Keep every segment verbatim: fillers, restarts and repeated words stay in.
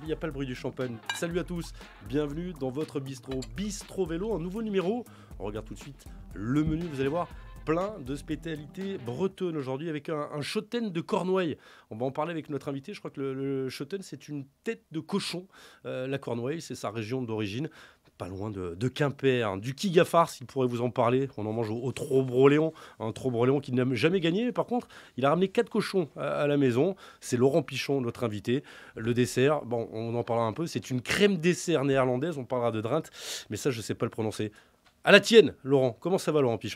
il n'y a pas le bruit du champagne. Salut à tous, bienvenue dans votre bistrot. Bistro Vélo, un nouveau numéro. On regarde tout de suite le menu, vous allez voir. Plein de spécialités bretonnes aujourd'hui avec un, un Schoten de Cornouailles. On va en parler avec notre invité. Je crois que le, le Schoten, c'est une tête de cochon. Euh, la Cornouaille, c'est sa région d'origine. Pas loin de, de Quimper, du Kigafars, il pourrait vous en parler. On en mange au, au Trobroléon, un Trobroléon qui n'a jamais gagné. Mais par contre, il a ramené quatre cochons à, à la maison. C'est Laurent Pichon, notre invité. Le dessert, bon, on en parlera un peu. C'est une crème dessert néerlandaise. On parlera de Drint, mais ça, je ne sais pas le prononcer. À la tienne, Laurent. Comment ça va, Laurent Pichon ?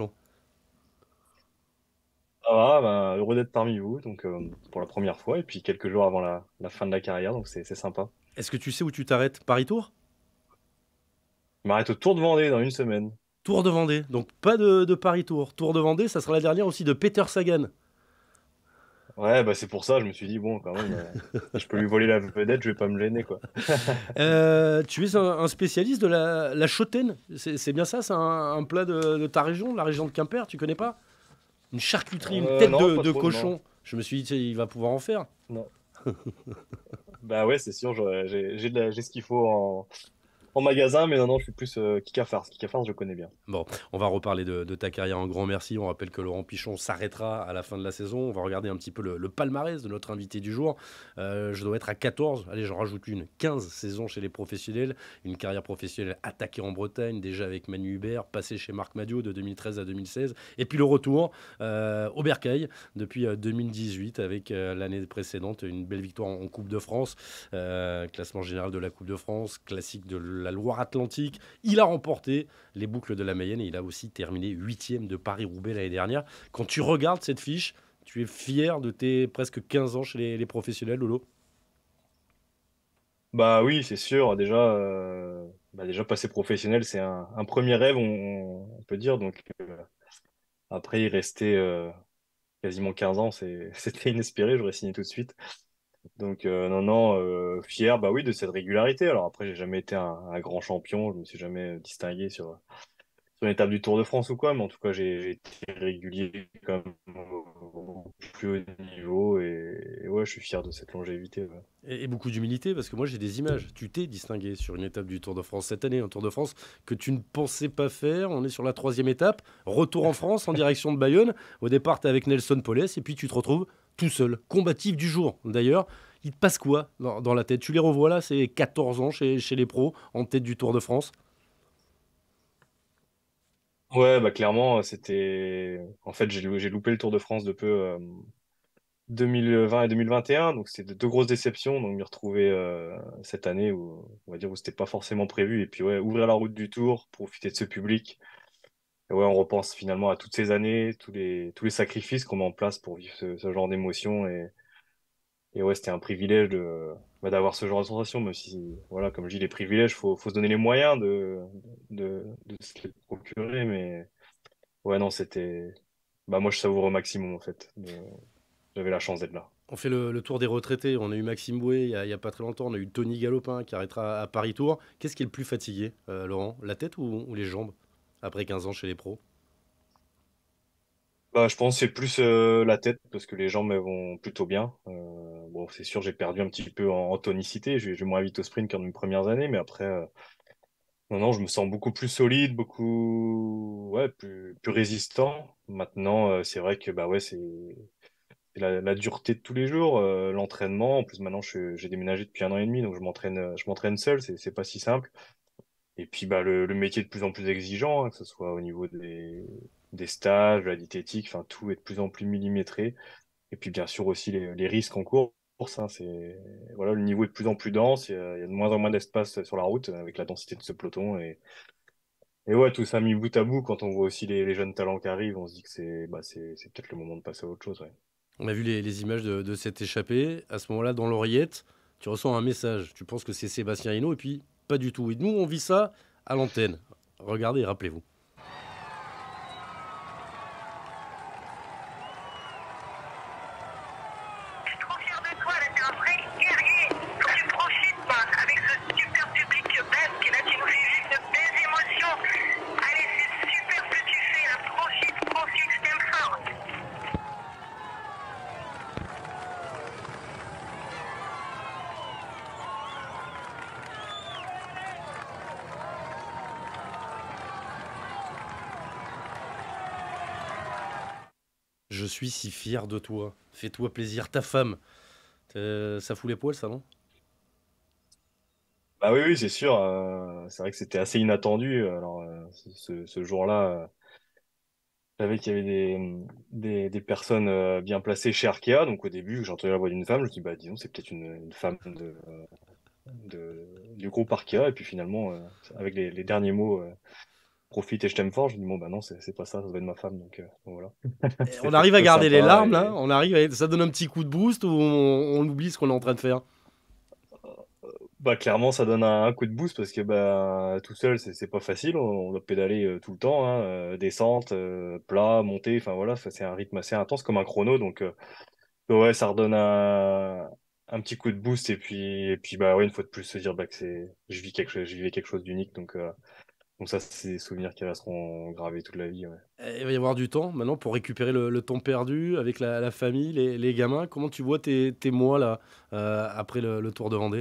Ça va, bah, heureux d'être parmi vous, donc euh, pour la première fois, et puis quelques jours avant la, la fin de la carrière, donc c'est c'est sympa. Est-ce que tu sais où tu t'arrêtes ? Paris-Tours ? Je m'arrête au Tour de Vendée dans une semaine. Tour de Vendée. Donc pas de, de Paris-Tours. Tour de Vendée, ça sera la dernière aussi de Peter Sagan. Ouais, bah c'est pour ça, je me suis dit, bon, quand même, euh, si je peux lui voler la vedette, je vais pas me gêner, quoi. Euh, tu es un, un spécialiste de la, la chautaine. C'est c'est bien ça, c'est un, un plat de, de ta région, de la région de Quimper, tu connais pas ? Une charcuterie, une Euh, tête non, de, pas de trop, non, non. cochon. Je me suis dit, tu sais, il va pouvoir en faire. Non. Bah ouais, c'est sûr, j'aurais- j'ai j'ai de la- j'ai ce qu'il faut en, en magasin, mais non, non, je suis plus euh, Kikafars. Kikafars, je connais bien. Bon, on va reparler de, de ta carrière. Un grand merci. On rappelle que Laurent Pichon s'arrêtera à la fin de la saison. On va regarder un petit peu le, le palmarès de notre invité du jour. Euh, je dois être à quatorze. Allez, j'en rajoute une. quinze saisons chez les professionnels. Une carrière professionnelle attaquée en Bretagne, déjà avec Manu Hubert, passé chez Marc Madiot de deux mille treize à deux mille seize. Et puis le retour euh, au Bercail depuis euh, deux mille dix-huit avec euh, l'année précédente une belle victoire en, en Coupe de France. Euh, classement général de la Coupe de France, classique de la Loire-Atlantique. Il a remporté les boucles de la Mayenne et il a aussi terminé huitième de Paris-Roubaix l'année dernière. Quand tu regardes cette fiche, tu es fier de tes presque quinze ans chez les, les professionnels, Lolo ? Bah oui, c'est sûr, déjà, euh, bah déjà passer professionnel, c'est un, un premier rêve, on, on peut dire, donc euh, après, il restait euh, quasiment quinze ans, c'est, c'était inespéré, j'aurais signé tout de suite. Donc euh, non, non, euh, fier, bah oui, de cette régularité. Alors après, j'ai jamais été un, un grand champion, je me suis jamais distingué sur, sur une étape du Tour de France ou quoi, mais en tout cas, j'ai, j'ai été régulier quand même au, au plus haut niveau et, et ouais, je suis fier de cette longévité. Ouais. et, et beaucoup d'humilité, parce que moi j'ai des images. Tu t'es distingué sur une étape du Tour de France cette année, un Tour de France que tu ne pensais pas faire. On est sur la troisième étape. Retour en France en direction de Bayonne. Au départ, tu es avec Nelson Poles et puis tu te retrouves tout seul, combatif du jour. D'ailleurs, il te passe quoi dans, dans la tête ? Tu les revois là, c'est quatorze ans chez, chez les pros, en tête du Tour de France. Ouais, bah clairement, c'était. En fait, j'ai lou- j'ai loupé le Tour de France de peu euh, deux mille vingt et deux mille vingt et un, donc c'était de deux grosses déceptions. Donc m'y retrouver euh, cette année où on va dire où c'était pas forcément prévu. Et puis ouais, ouvrir la route du Tour, profiter de ce public. Et ouais, on repense finalement à toutes ces années, tous les tous les sacrifices qu'on met en place pour vivre ce, ce genre d'émotion. Et, et ouais, c'était un privilège de bah, d'avoir ce genre de sensation. Même si voilà, comme je dis, les privilèges, faut faut se donner les moyens de de de se les procurer. Mais ouais, non, c'était bah moi je savoure au maximum en fait. De- J'avais la chance d'être là. On fait le, le tour des retraités. On a eu Maxime Bouet il y a, il y a pas très longtemps. On a eu Tony Galopin qui arrêtera à Paris-Tour. Qu'est-ce qui est le plus fatigué, euh, Laurent ? La tête ou, ou les jambes après quinze ans chez les pros ? Bah, je pense que c'est plus euh, la tête parce que les jambes elles vont plutôt bien. Euh, bon, c'est sûr, j'ai perdu un petit peu en, en tonicité. Je vais je vais moins vite au sprint qu'en mes premières années, mais après, euh, non, non, je me sens beaucoup plus solide, beaucoup, ouais, plus, plus résistant. Maintenant, euh, c'est vrai que bah ouais, c'est c'est la, la dureté de tous les jours, euh, l'entraînement. En plus, maintenant, je- j'ai déménagé depuis un an et demi, donc je m'entraîne, euh, je m'entraîne seul. C'est c'est pas si simple. Et puis bah le, le métier est de plus en plus exigeant, hein, que ce soit au niveau des, des stages, de la diététique, enfin tout est de plus en plus millimétré. Et puis bien sûr aussi les, les risques en course, hein, c'est voilà, le niveau est de plus en plus dense, il y a, il y a de moins en moins d'espace sur la route avec la densité de ce peloton et, et ouais, tout ça mis bout à bout, quand on voit aussi les, les jeunes talents qui arrivent, on se dit que c'est bah c'est c'est peut-être le moment de passer à autre chose, ouais. On a vu les, les images de, de cette échappée. À ce moment-là, dans l'oreillette, tu reçois un message. Tu penses que c'est Sébastien Hinault et puis pas du tout. Et nous, on vit ça à l'antenne. Regardez et rappelez-vous. Je suis trop fier de toi, là, t'es un vrai guerrier. Faut que tu profites, quoi, avec ce super public basque. Et là, tu nous fais juste de belles émotions. Allez, c'est super ce que tu fais, là. Profite, profite, je t'aime fort. Je suis si fier de toi. Fais-toi plaisir, ta femme. Euh, ça fout les poils, ça, non? Bah oui, oui, c'est sûr. Euh, c'est vrai que c'était assez inattendu. Alors, euh, ce, ce- ce jour-là, euh, je savais qu'il y avait des, des, des personnes euh, bien placées chez Arkea. Donc, au début, j'ai entendu la voix d'une femme. Je me suis dit, bah, disons, c'est peut-être une, une femme de, de, du groupe Arkea. Et puis, finalement, euh, avec les, les derniers mots, euh, profite et je t'aime fort, je me dis, bon, bah non, c'est c'est pas ça, ça doit être ma femme. Donc, euh, donc voilà. Et on C'était arrive à plutôt garder les sympa. larmes, là. Et On arrive, à- ça donne un petit coup de boost ou on, on oublie ce qu'on est en train de faire? bah, clairement, ça donne un, un coup de boost parce que bah, tout seul, c'est c'est pas facile. On, on doit pédaler euh, tout le temps, hein, euh, descente, euh, plat, montée. Enfin voilà, ça, c'est un rythme assez intense comme un chrono. Donc, euh, ouais, ça redonne un, un petit coup de boost. Et puis, et puis bah, ouais, une fois de plus, se dire bah, que c'est, je vis quelque chose, je vivais quelque chose d'unique. Donc, euh, donc, ça, c'est des souvenirs qui resteront gravés toute la vie. Ouais. Eh, il va y avoir du temps maintenant pour récupérer le, le temps perdu avec la, la famille, les, les gamins. Comment tu vois tes, tes mois là euh, après le, le Tour de Vendée?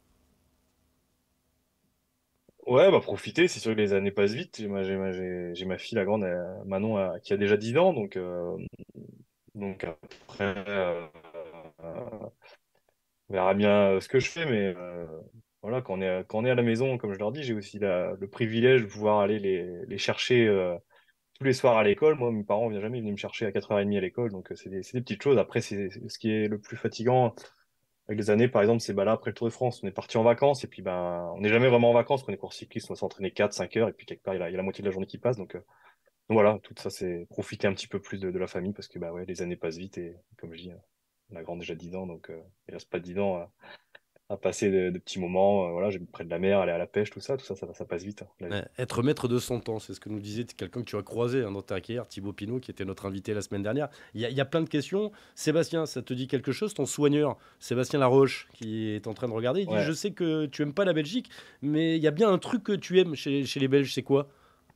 Ouais, bah profiter, c'est sûr que les années passent vite. J'ai ma, j'ai ma, j'ai- j'ai ma fille, la grande, euh, Manon, euh, qui a déjà dix ans, donc, euh, donc après, euh, euh, on verra bien euh, ce que je fais, mais euh, voilà, quand on est, à- quand on est à la maison, comme je leur dis, j'ai aussi la- le privilège de pouvoir aller les, les chercher euh, tous les soirs à l'école. Moi, mes parents ne viennent jamais, ils venaient me chercher à quatre heures trente à l'école, donc euh, c'est des, c'est des petites choses. Après, c'est c'est- ce qui est le plus fatigant avec les années, par exemple, c'est bah là, après le Tour de France, on est parti en vacances, et puis ben, on n'est jamais vraiment en vacances, quand on est course cycliste, on va s'entraîner quatre cinq heures, et puis quelque part, il y a, il y a la moitié de la journée qui passe, donc, euh, donc voilà, tout ça, c'est profiter un petit peu plus de, de la famille, parce que bah ouais, les années passent vite, et comme je dis, euh, la grande a déjà dix ans, donc euh, il reste pas dix ans à, à passer de, de petits moments, euh, voilà, j'habite près de la mer, aller à la pêche, tout ça, tout ça, ça, ça passe vite, hein, la Ouais, vie. être maître de son temps, c'est ce que nous disait quelqu'un que tu as croisé hein, dans ta carrière, Thibaut Pinot, qui était notre invité la semaine dernière. Il y, a, il y a plein de questions. Sébastien, ça te dit quelque chose, ton soigneur, Sébastien Laroche, qui est en train de regarder, il dit, je Ouais. sais que tu aimes pas la Belgique, mais il y a bien un truc que tu aimes chez, chez les Belges, c'est quoi?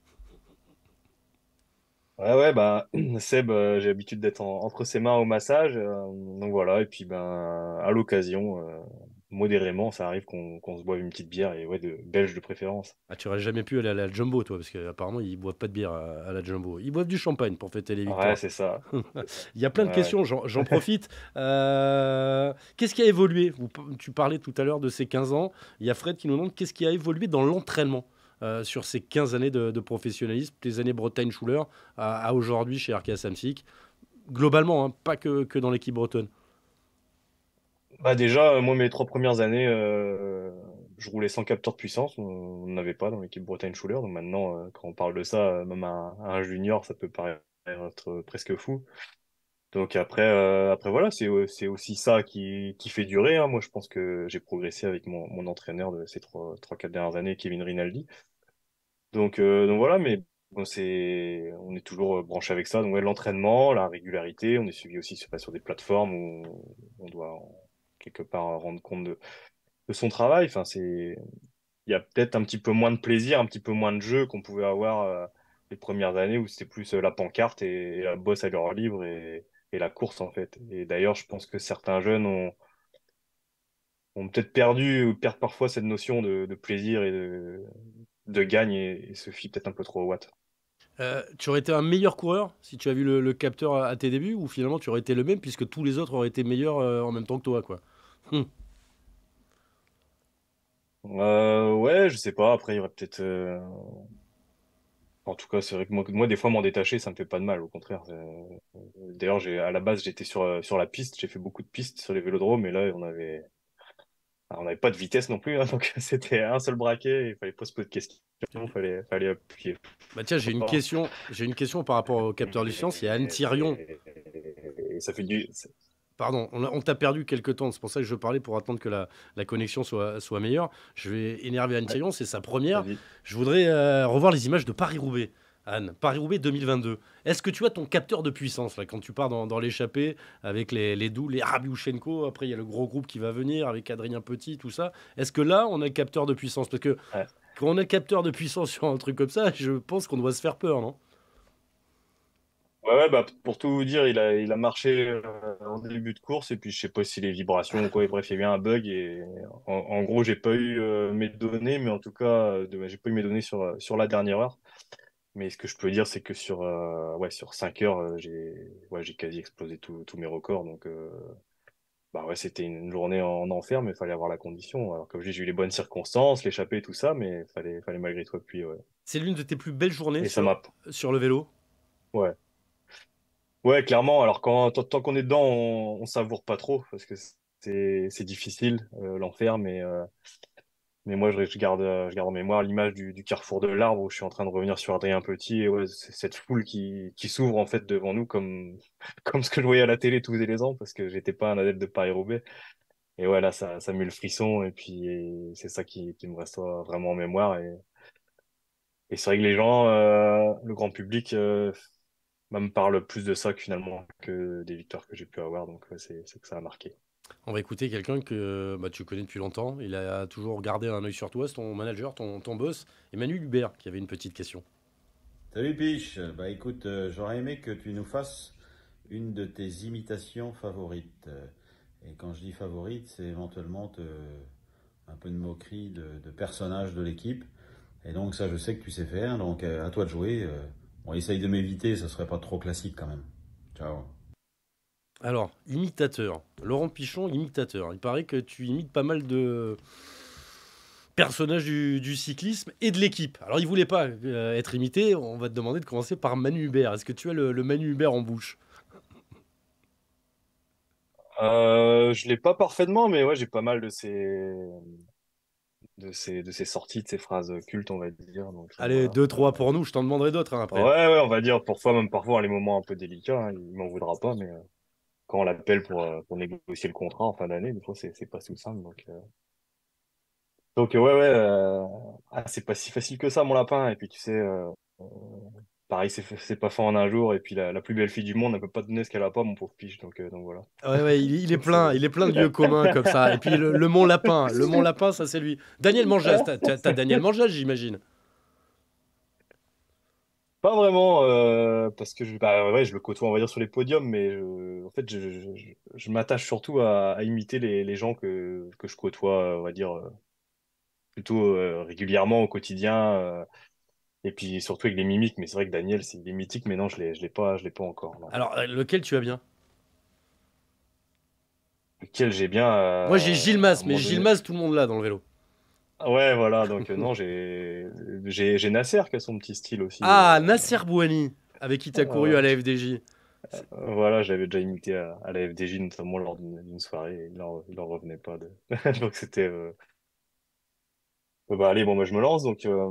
Ouais, ouais, bah, Seb, euh, j'ai l'habitude d'être en- entre ses mains au massage, euh, donc voilà, et puis ben, à l'occasion, euh, modérément, ça arrive qu'on qu'on se boive une petite bière, et ouais, de belge de préférence. Ah, tu aurais jamais pu aller à la Jumbo, toi, parce qu'apparemment, ils boivent pas de bière à, à la Jumbo. Ils boivent du champagne pour fêter les Ouais, victoires. c'est ça. Il y a plein de Ouais, ouais. questions, j'en j'en profite. Euh, qu'est-ce qui a évolué? Vous- Tu parlais tout à l'heure de ces quinze ans. Il y a Fred qui nous demande qu'est-ce qui a évolué dans l'entraînement euh, sur ces quinze années de, de professionnalisme, les années Bretagne-Schuller à, à aujourd'hui chez Arkea Samsic. Globalement, hein, pas que, que dans l'équipe bretonne. Bah déjà, euh, moi, mes trois premières années, euh, je roulais sans capteur de puissance, on n'avait pas dans l'équipe Bretagne Schuller, donc maintenant, euh, quand on parle de ça, euh, même à, à un junior, ça peut paraître être presque fou. Donc après, euh, après voilà, c'est euh, c'est aussi ça qui, qui fait durer, hein. Moi, je pense que j'ai progressé avec mon, mon entraîneur de ces trois, trois, quatre dernières années, Kevin Rinaldi. Donc, euh, donc voilà, mais bon, c'est, on est toujours euh, branché avec ça. Donc ouais, l'entraînement, la régularité, on est suivi aussi sur, sur des plateformes où on doit quelque part rendre compte de, de son travail. Enfin, c'est, il y a peut-être un petit peu moins de plaisir, un petit peu moins de jeu qu'on pouvait avoir euh, les premières années où c'était plus euh, la pancarte et, et la bosse à leur livre et, et la course en fait. Et d'ailleurs, je pense que certains jeunes ont, ont peut-être perdu ou perdent parfois cette notion de, de plaisir et de, de gagne et, et se fient peut-être un peu trop au watt. Euh, tu aurais été un meilleur coureur si tu as vu le, le capteur à, à tes débuts ou finalement tu aurais été le même puisque tous les autres auraient été meilleurs euh, en même temps que toi, quoi. Hum. Euh, ouais, je sais pas. Après, il y aurait peut-être. euh, En tout cas, c'est vrai que moi, moi, des fois, m'en détacher, ça me fait pas de mal. Au contraire. c'est- D'ailleurs, j'ai à la base, j'étais sur euh, sur la piste. J'ai fait beaucoup de pistes sur les vélodromes, et là, on avait alors, on n'avait pas de vitesse non plus, hein, donc c'était un seul braquet. Il fallait pas se poser de questions. Il fallait fallait appuyer Bah tiens, j'ai une fort. question, j'ai une question par rapport au capteur de science. Il y a Anne Thirion. Et, et ça fait du. Pardon, on, a- on t'a perdu quelques temps. C'est pour ça que je parlais pour attendre que la, la connexion soit, soit meilleure. Je vais énerver Anne Ouais, Thirion, c'est sa première. vas-y. Je voudrais euh, revoir les images de Paris-Roubaix. Anne, Paris-Roubaix deux mille vingt-deux. Est-ce que tu as ton capteur de puissance là quand tu pars dans, dans l'échappée avec les, les doux, les Rabiouchenko? Après, il y a le gros groupe qui va venir avec Adrien Petit, tout ça. Est-ce que là, on a le capteur de puissance? Parce que Ouais. quand on a le capteur de puissance sur un truc comme ça, je pense qu'on doit se faire peur, non? Ouais, ouais, bah, pour tout vous dire, il a, il a marché euh, en début de course et puis je sais pas si les vibrations ou quoi. Et bref, il y a eu un bug et en, en gros, j'ai pas eu euh, mes données, mais en tout cas, euh, de- j'ai pas eu mes données sur, euh, sur la dernière heure. Mais ce que je peux dire, c'est que sur, euh, ouais, sur cinq heures, euh, j'ai ouais, j'ai quasi explosé tous tous mes records. Donc, euh, bah ouais, c'était une journée en enfer, mais il fallait avoir la condition. Alors, comme je dis, j'ai eu les bonnes circonstances, l'échappée et tout ça, mais fallait, fallait malgré tout appuyer, ouais. C'est l'une de tes plus belles journées Et ça sur, m'a, sur le vélo? ouais. Ouais, clairement. Alors, quand, tant, tant qu'on est dedans, on, on savoure pas trop, parce que c'est, c'est difficile, euh, l'enfer, mais, euh, mais moi, je, je garde, euh, je garde en mémoire l'image du, du carrefour de l'Arbre où je suis en train de revenir sur Adrien Petit, et ouais, c'est cette foule qui, qui s'ouvre, en fait, devant nous, comme, comme ce que je voyais à la télé tous les ans, parce que j'étais pas un adepte de Paris-Roubaix. Et ouais, là, ça, ça met le frisson, et puis et c'est ça qui, qui me reste euh, vraiment en mémoire. Et, et c'est vrai que les gens, euh, le grand public, euh, bah, me parle plus de ça que finalement que des victoires que j'ai pu avoir. Donc ouais, c'est c'est que ça a marqué. On va écouter quelqu'un que bah, tu connais depuis longtemps. Il a toujours gardé un œil sur toi, c'est ton manager, ton, ton boss, Emmanuel Hubert, qui avait une petite question. Salut Piche, bah écoute, euh, j'aurais aimé que tu nous fasses une de tes imitations favorites. Euh, Et quand je dis favorite, c'est éventuellement te- un peu de moquerie de, de personnages de l'équipe. Et donc ça, je sais que tu sais faire, donc euh, à toi de jouer. Euh, on essaye de m'éviter, ça serait pas trop classique quand même. Ciao. Alors, imitateur. Laurent Pichon, imitateur. Il paraît que tu imites pas mal de personnages du, du cyclisme et de l'équipe. Alors, il voulait pas euh, être imité. On va te demander de commencer par Manu Hubert. Est-ce que tu as le, le Manu Hubert en bouche? Euh, je l'ai pas parfaitement, mais ouais, j'ai pas mal de ces, de ces, de ces sorties, de ces phrases cultes, on va dire. Donc euh, Allez, voilà. deux, Euh, trois pour nous. Je t'en demanderai d'autres hein, ouais, après. ouais, on va dire parfois, même parfois, les moments un peu délicats, hein, il m'en voudra pas, mais euh, quand on l'appelle pour, euh, pour négocier le contrat en fin d'année, des fois, c'est c'est pas tout simple. Donc, euh, Donc euh, ouais ouais euh, ah, c'est pas si facile que ça mon lapin et puis tu sais euh, euh, pareil c'est fait- c'est pas fait en un jour et puis la, la plus belle fille du monde elle peut pas te donner ce qu'elle a pas mon pauvre piche donc euh, donc voilà. Ouais, ouais, il, il est plein, C'est il est plein de lieux communs comme ça. Et puis le, le Mont Lapin, le Mont Lapin, ça c'est lui. Daniel Manjas, t'as, t'as- t'as Daniel Manjas, j'imagine. pas vraiment euh, parce que je bah ouais je le côtoie on va dire sur les podiums mais je- en fait je, je, je, je m'attache surtout à, à imiter les, les gens que que je côtoie on va dire euh, plutôt euh, régulièrement au quotidien euh, et puis surtout avec les mimiques mais c'est vrai que Daniel c'est il est mythique mais non je l'ai je l'ai pas je l'ai pas encore non. Alors, euh, lequel tu as bien? Lequel j'ai bien Moi j'ai euh, Gilles à un Mas, mais moment Gilles donné. Mas, tout le monde l'a dans le vélo. Ouais, voilà, donc euh, non, j'ai j'ai j'ai Nasser qui a son petit style aussi. Ah, euh, Nasser Bouhani, avec qui t'as couru euh, à la F D J. C'est- voilà, j'avais déjà imité à, à la F D J, notamment lors d'une d'une soirée, et il en, il en revenait pas de. Donc c'était. Euh, euh, bah allez, bon, moi je me lance, donc euh,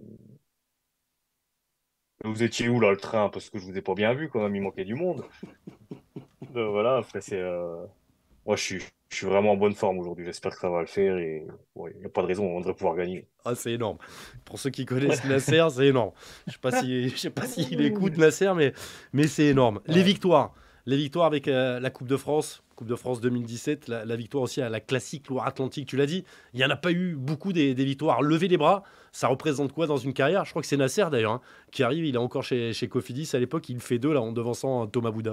vous étiez où là, le train? Parce que je vous ai pas bien vu quand même, il manquait du monde. Euh, voilà, après c'est. Euh... Moi je suis, je suis vraiment en bonne forme aujourd'hui, j'espère que ça va le faire et ouais, il n'y a pas de raison, on devrait pouvoir gagner. Ah, c'est énorme. Pour ceux qui connaissent Nasser, c'est énorme. Je sais pas si, je sais pas s'il écoute Nasser, mais, mais c'est énorme. Les Ouais. victoires. Les victoires avec euh, la Coupe de France, Coupe de France deux mille dix-sept, la, la victoire aussi à la classique Loire-Atlantique, tu l'as dit. Il n'y en a pas eu beaucoup des, des victoires. Lever les bras, ça représente quoi dans une carrière? Je crois que c'est Nasser d'ailleurs, hein, qui arrive, il est encore chez, chez Cofidis à l'époque, il fait deux là en devançant Thomas Bouda.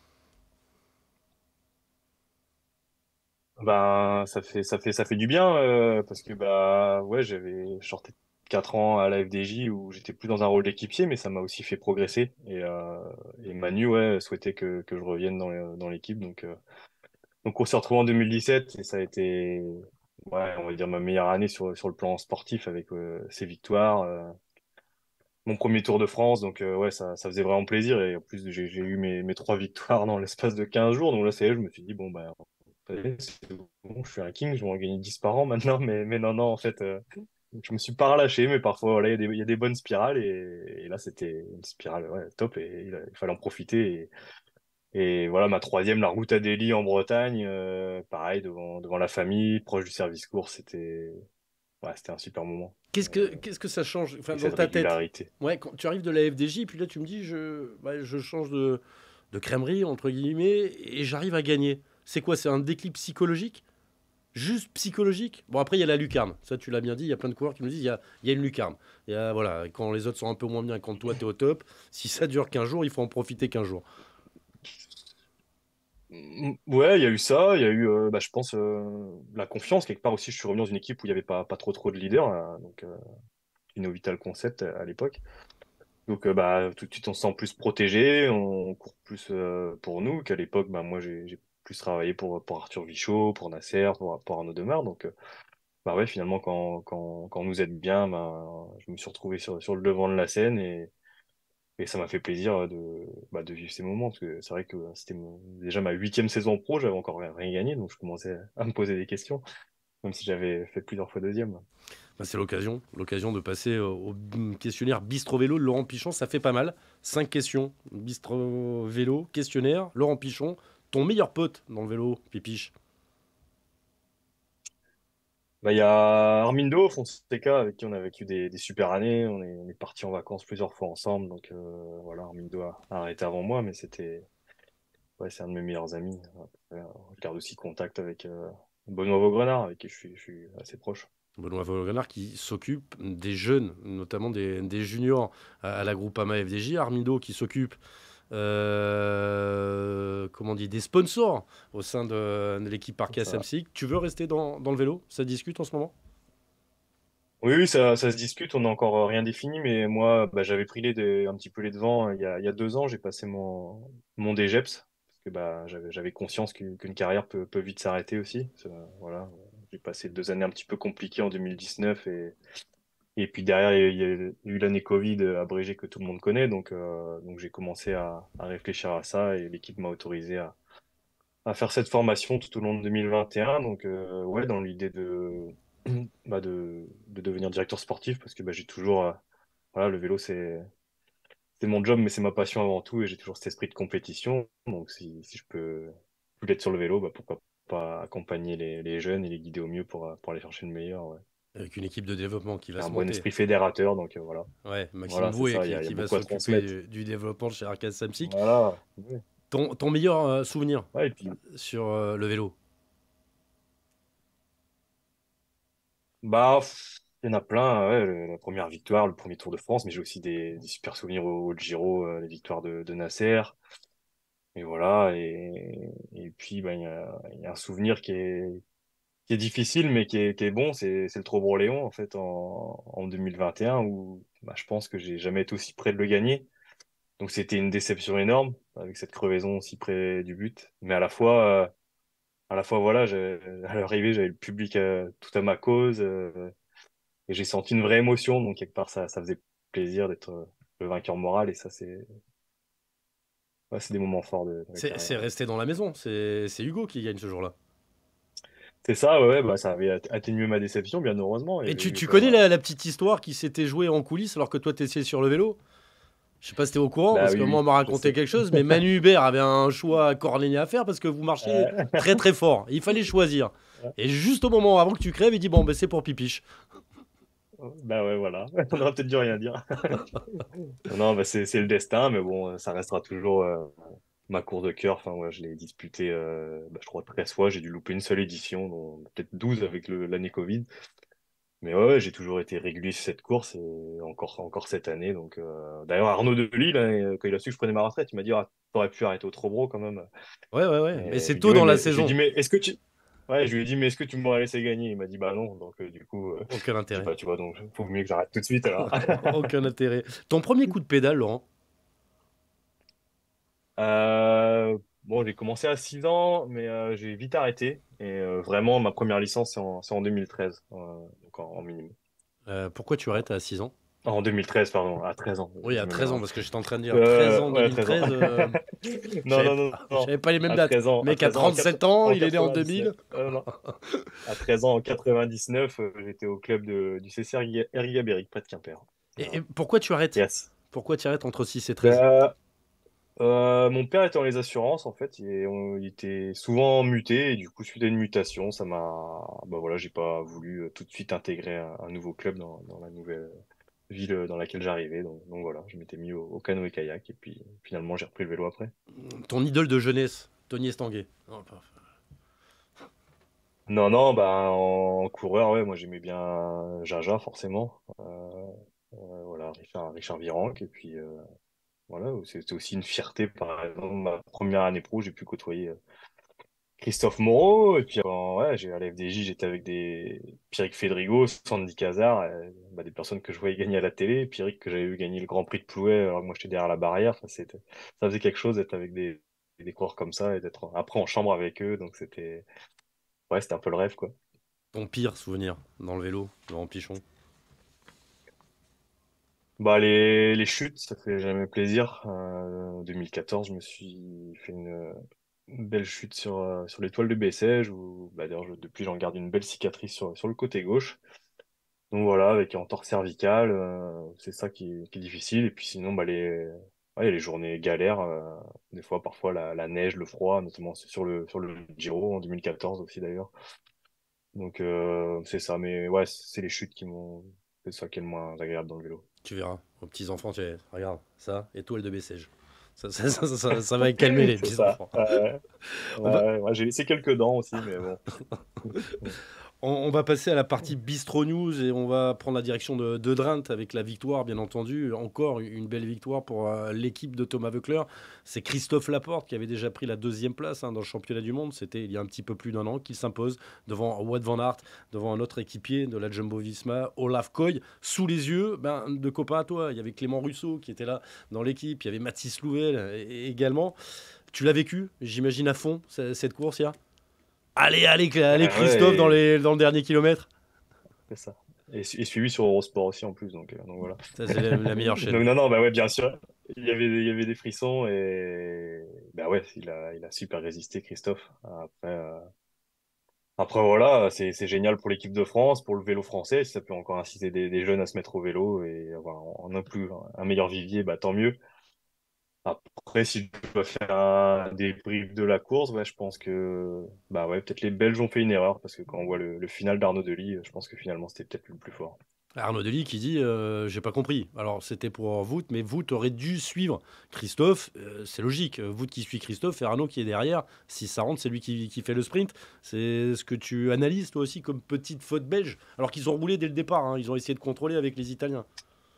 Ben, ça fait, ça fait, ça fait du bien, euh, parce que, bah, ouais, j'avais sorti quatre ans à la F D J où j'étais plus dans un rôle d'équipier, mais ça m'a aussi fait progresser. Et, euh, et Manu, ouais, souhaitait que, que je revienne dans, le- dans l'équipe. Donc, euh, donc, on s'est retrouvé en deux mille dix-sept et ça a été, ouais, on va dire ma meilleure année sur, sur le plan sportif avec, euh, ces victoires, euh, mon premier Tour de France. Donc, euh, ouais, ça, ça faisait vraiment plaisir. Et en plus, j'ai, j'ai eu mes, mes trois victoires dans l'espace de quinze jours. Donc là, c'est, je me suis dit, bon, bah, ouais, c'est bon, je suis un king, je vais en gagner dix par an maintenant, mais, mais non, non, en fait, euh, je me suis pas relâché, mais parfois, voilà, il y a des, il y a des bonnes spirales, et, et là, c'était une spirale, ouais, top, et il, a- il fallait en profiter, et, et voilà, ma troisième, la route à Delhi en Bretagne, euh, pareil, devant, devant la famille, proche du service course, c'était, ouais, c'était un super moment. Qu'est-ce Euh, que, qu'est-ce que ça change enfin, et dans cette ta tête? régularité. Ouais, quand tu arrives de la F D J, puis là tu me dis, je, bah, je change de, de crèmerie, entre guillemets, et j'arrive à gagner. C'est quoi? C'est un déclic psychologique? Juste psychologique? Bon, après, il y a la lucarne. Ça, tu l'as bien dit, il y a plein de coureurs qui nous disent, il y a, il y a une lucarne. Il y a, voilà, quand les autres sont un peu moins bien, quand toi, tu es au top, si ça dure quinze jours, il faut en profiter quinze jours. Mm, ouais, il y a eu ça, il y a eu, euh, bah, je pense, euh, la confiance, quelque part aussi, je suis revenu dans une équipe où il y avait pas, pas trop trop de leaders, euh, donc, euh, Inno Vital Concept à à l'époque. Donc, euh, bah, tout de suite, on se sent plus protégé, on court plus euh, pour nous qu'à l'époque. Bah, moi, j'ai j'ai plus travaillé pour, pour Arthur Vichot, pour Nasser, pour, pour Arnaud Demar. Donc, euh, bah ouais, finalement, quand, quand, quand on nous aide bien, bah, je me suis retrouvé sur, sur le devant de la scène et, et ça m'a fait plaisir de, bah, de vivre ces moments. Parce que c'est vrai que c'était mon- déjà ma huitième saison pro, j'avais encore rien, rien gagné, donc je commençais à me poser des questions, même si j'avais fait plusieurs fois deuxième. Bah, c'est l'occasion, l'occasion de passer au, au questionnaire Bistro Vélo de Laurent Pichon, ça fait pas mal. Cinq questions, Bistro Vélo, questionnaire, Laurent Pichon, ton meilleur pote dans le vélo, Pipiche. Bah, il y a Armindo Fonseca avec qui on a vécu des, des super années. On est, on est parti en vacances plusieurs fois ensemble. Donc euh, voilà, Armindo a, a arrêté avant moi, mais c'était ouais, c'est un de mes meilleurs amis. Après, je garde aussi contact avec euh, Benoît Vaugrenard, avec qui je suis, je suis assez proche. Benoît Vaugrenard qui s'occupe des jeunes, notamment des, des juniors à, à la Groupama F D J. Armindo qui s'occupe euh, comment on dit, des sponsors au sein de, de l'équipe Parquet Ça. S M C. Tu veux rester dans, dans le vélo? Ça discute en ce moment? Oui, oui, ça, ça se discute. On n'a encore euh, rien défini, mais moi, bah, j'avais pris les de- un petit peu les devants. Il y a, il y a deux ans, j'ai passé mon, mon DGEPS parce que bah, j'avais, j'avais conscience qu'une qu'une carrière peut, peut vite s'arrêter aussi. Ça, voilà, j'ai passé deux années un petit peu compliquées en deux mille dix-neuf et Et puis derrière, il y a il y a eu l'année Covid euh, abrégée que tout le monde connaît. Donc, euh, donc j'ai commencé à, à réfléchir à ça et l'équipe m'a autorisé à, à faire cette formation tout au long de deux mille vingt et un. Donc, euh, ouais, dans l'idée de, bah de, de devenir directeur sportif parce que bah, j'ai toujours, euh, voilà, le vélo, c'est, c'est mon job, mais c'est ma passion avant tout et j'ai toujours cet esprit de compétition. Donc, si, si je peux plus être sur le vélo, bah, pourquoi pas accompagner les, les jeunes et les guider au mieux pour, euh, pour aller chercher le meilleur. Ouais. Avec une équipe de développement qui va J'ai un se bon monter. esprit fédérateur, donc euh, voilà. Ouais, Maxime Voilà, c'est Bouet ça, il y qui, a, il y a qui va beaucoup à s'occuper transmettre. du, du développement chez Arcade Samsic. Voilà. Ouais. Ton, ton meilleur euh, souvenir Ouais, et puis, sur euh, le vélo? bah, pff, il y en a plein. Ouais, le- la première victoire, le premier Tour de France, mais j'ai aussi des, des super souvenirs au, au Giro, euh, les victoires de, de Nasser. Et voilà. Et, et puis, bah, il y a, il y a un souvenir qui est, qui est difficile, mais qui est, qui est bon. C'est, c'est le Trobro-Léon, en fait, en, en deux mille vingt et un, où bah, je pense que j'ai jamais été aussi près de le gagner. Donc, c'était une déception énorme, avec cette crevaison aussi près du but. Mais à la fois, euh, à la fois, voilà, j'ai- à l'arrivée, j'avais le public euh, tout à ma cause euh, et j'ai senti une vraie émotion. Donc, quelque part, ça, ça faisait plaisir d'être euh, le vainqueur moral et ça, c'est ouais, c'est des moments forts de, de la C'est c'est carrière. Ouais. resté dans la maison. C'est c'est Hugo qui gagne ce jour-là. C'est ça, ouais, ouais, bah, ça avait at- atténué ma déception, bien heureusement. Il y Et avait tu, eu tu quand même connais un... la, la petite histoire qui s'était jouée en coulisses alors que toi t'étais sur le vélo? Je sais pas si t'es au courant, Bah parce que oui, moi on oui, m'a je raconté sais. quelque chose, mais Manu Hubert avait un choix cornélier à faire parce que vous marchiez Euh, très très fort. Il fallait choisir. Et juste au moment avant que tu crèves, il dit bon ben c'est pour Pipiche. Bah ouais, voilà. On aurait peut-être dû rien dire. Non, bah c'est c'est le destin, mais bon, ça restera toujours euh, ma course de cœur. Enfin, ouais, je l'ai disputée, euh, bah, je crois, treize fois. J'ai dû louper une seule édition, dont peut-être douze avec le- l'année Covid. Mais ouais, ouais, j'ai toujours été régulier sur cette course et encore, encore cette année. Donc, euh, d'ailleurs, Arnaud Delis, là, euh, quand il a su que je prenais ma retraite, il m'a dit, ah, t'aurais pu arrêter au Trobro quand même. Ouais ouais ouais, mais Et je c'est lui ai dit, tôt ouais, dans la mais je lui ai dit, saison. mais est-ce que tu, ouais, je lui ai dit, mais est-ce que tu m'aurais laissé gagner? Il m'a dit, bah non. Donc, euh, du coup, euh, Aucun je dis, intérêt. bah, tu vois, donc, faut mieux que j'arrête tout de suite, alors. Aucun intérêt. Ton premier coup de pédale, Laurent? Euh, bon, j'ai commencé à six ans, mais euh, j'ai vite arrêté. Et euh, vraiment, ma première licence, c'est en, c'est en deux mille treize, euh, donc en, en minimum. Euh, pourquoi tu Voilà. arrêtes à six ans? En deux mille treize, pardon, à treize ans, Oui, je à me treize ans, mélange. parce que j'étais en train de dire treize Euh, ans, ouais, treize ans. deux mille treize. euh, Non, j'avais non, non, non. j'avais pas les mêmes À dates. treize ans, Le à mec a treize ans, en, quatre- trente-sept ans, en il est né en quatre-vingt-dix-neuf. deux mille. Euh, non. À treize ans, en quatre-vingt-dix-neuf, euh, j'étais au club de, du C C R Eriguabéric, près de Quimper. Et, Voilà. et pourquoi tu arrêtes? Yes. Pourquoi tu arrêtes entre six et treize? Ben, Euh, mon père était dans les assurances en fait, et on, il était souvent muté et du coup suite à une mutation, ça m'a, bah voilà, j'ai pas voulu euh, tout de suite intégrer un, un nouveau club dans, dans la nouvelle ville euh, dans laquelle j'arrivais, donc, donc voilà, je m'étais mis au, au canoë-kayak et puis finalement j'ai repris le vélo après. Ton idole de jeunesse, Tony Estanguet. Oh, pas- Non non, bah en coureur, ouais, moi j'aimais bien Jaja forcément, euh, euh, voilà, Richard Richard Virenque et puis euh, voilà, c'était aussi une fierté par exemple ma première année pro, j'ai pu côtoyer Christophe Moreau, et puis euh, ouais, j'ai à la F D J, j'étais avec des Pierrick Fédrigo, Sandy Cazard, euh, bah, des personnes que je voyais gagner à la télé, Pierrick que j'avais vu gagner le Grand Prix de Plouay, alors que moi j'étais derrière la barrière, enfin, c'était, ça faisait quelque chose d'être avec des, des coureurs comme ça et d'être après en chambre avec eux, donc c'était, ouais, c'était un peu le rêve, quoi. Ton pire souvenir dans le vélo, Laurent Pichon? Bah les, les chutes, ça fait jamais plaisir. Euh, en deux mille quatorze, je me suis fait une, une belle chute sur, euh, sur l'étoile de Bessèges, où bah, d'ailleurs je- depuis j'en garde une belle cicatrice sur, sur le côté gauche. Donc voilà, avec un entorse cervicale, euh, c'est ça qui, est qui est difficile. Et puis sinon, bah, les, ouais, les journées galères, euh, des fois, parfois la, la neige, le froid, notamment sur le, sur le Giro en deux mille quatorze aussi d'ailleurs. Donc euh, c'est ça, mais ouais, c'est les chutes qui m'ont, c'est ça qui est le moins agréable dans le vélo. Tu verras, aux petits-enfants, tu vas- regarde, ça, étoile de Bessèges. Ça, ça, ça, ça, ça- ça va calmer les C'est ça. petits-enfants. Ouais, On va, ouais, ouais, j'ai laissé quelques dents aussi, mais bon. On, on va passer à la partie Bistro News et on va prendre la direction de, de Drenthe avec la victoire, bien entendu. Encore une belle victoire pour euh, l'équipe de Thomas Voeckler. C'est Christophe Laporte qui avait déjà pris la deuxième place hein, dans le championnat du monde. C'était il y a un petit peu plus d'un an qu'il s'impose devant Wout van Aert, devant un autre équipier de la Jumbo-Visma, Olaf Koy. Sous les yeux ben, de copains à toi, il y avait Clément Russo qui était là dans l'équipe, il y avait Mathis Louvel et- et également. Tu l'as vécu, j'imagine, à fond, c- cette course, hier. Allez, allez, allez, Ah ouais, Christophe, dans, et- les, dans le dernier kilomètre. c'est ça. Et, su- et suivi sur Eurosport aussi en plus, donc, euh, donc voilà. Ça, c'est la, la meilleure chaîne. Donc non, non, bah ouais, bien sûr. Il y avait, il y avait des frissons et bah ouais, il a, il a super résisté, Christophe. Après, euh, après voilà, c'est, c'est génial pour l'équipe de France, pour le vélo français. Si ça peut encore inciter des, des jeunes à se mettre au vélo et avoir en un plus un meilleur vivier, bah tant mieux. Après, si je dois faire un débrief de la course, ouais, je pense que bah ouais, peut-être les Belges ont fait une erreur parce que quand on voit le, le final d'Arnaud Delis, je pense que finalement c'était peut-être le plus fort. Arnaud Delis qui dit euh, j'ai pas compris. Alors c'était pour Wout, mais Wout aurait dû suivre Christophe. Euh, c'est logique. Wout qui suit Christophe et Arnaud qui est derrière. Si ça rentre, c'est lui qui, qui fait le sprint. C'est ce que tu analyses toi aussi comme petite faute belge. Alors qu'ils ont roulé dès le départ. Hein. Ils ont essayé de contrôler avec les Italiens.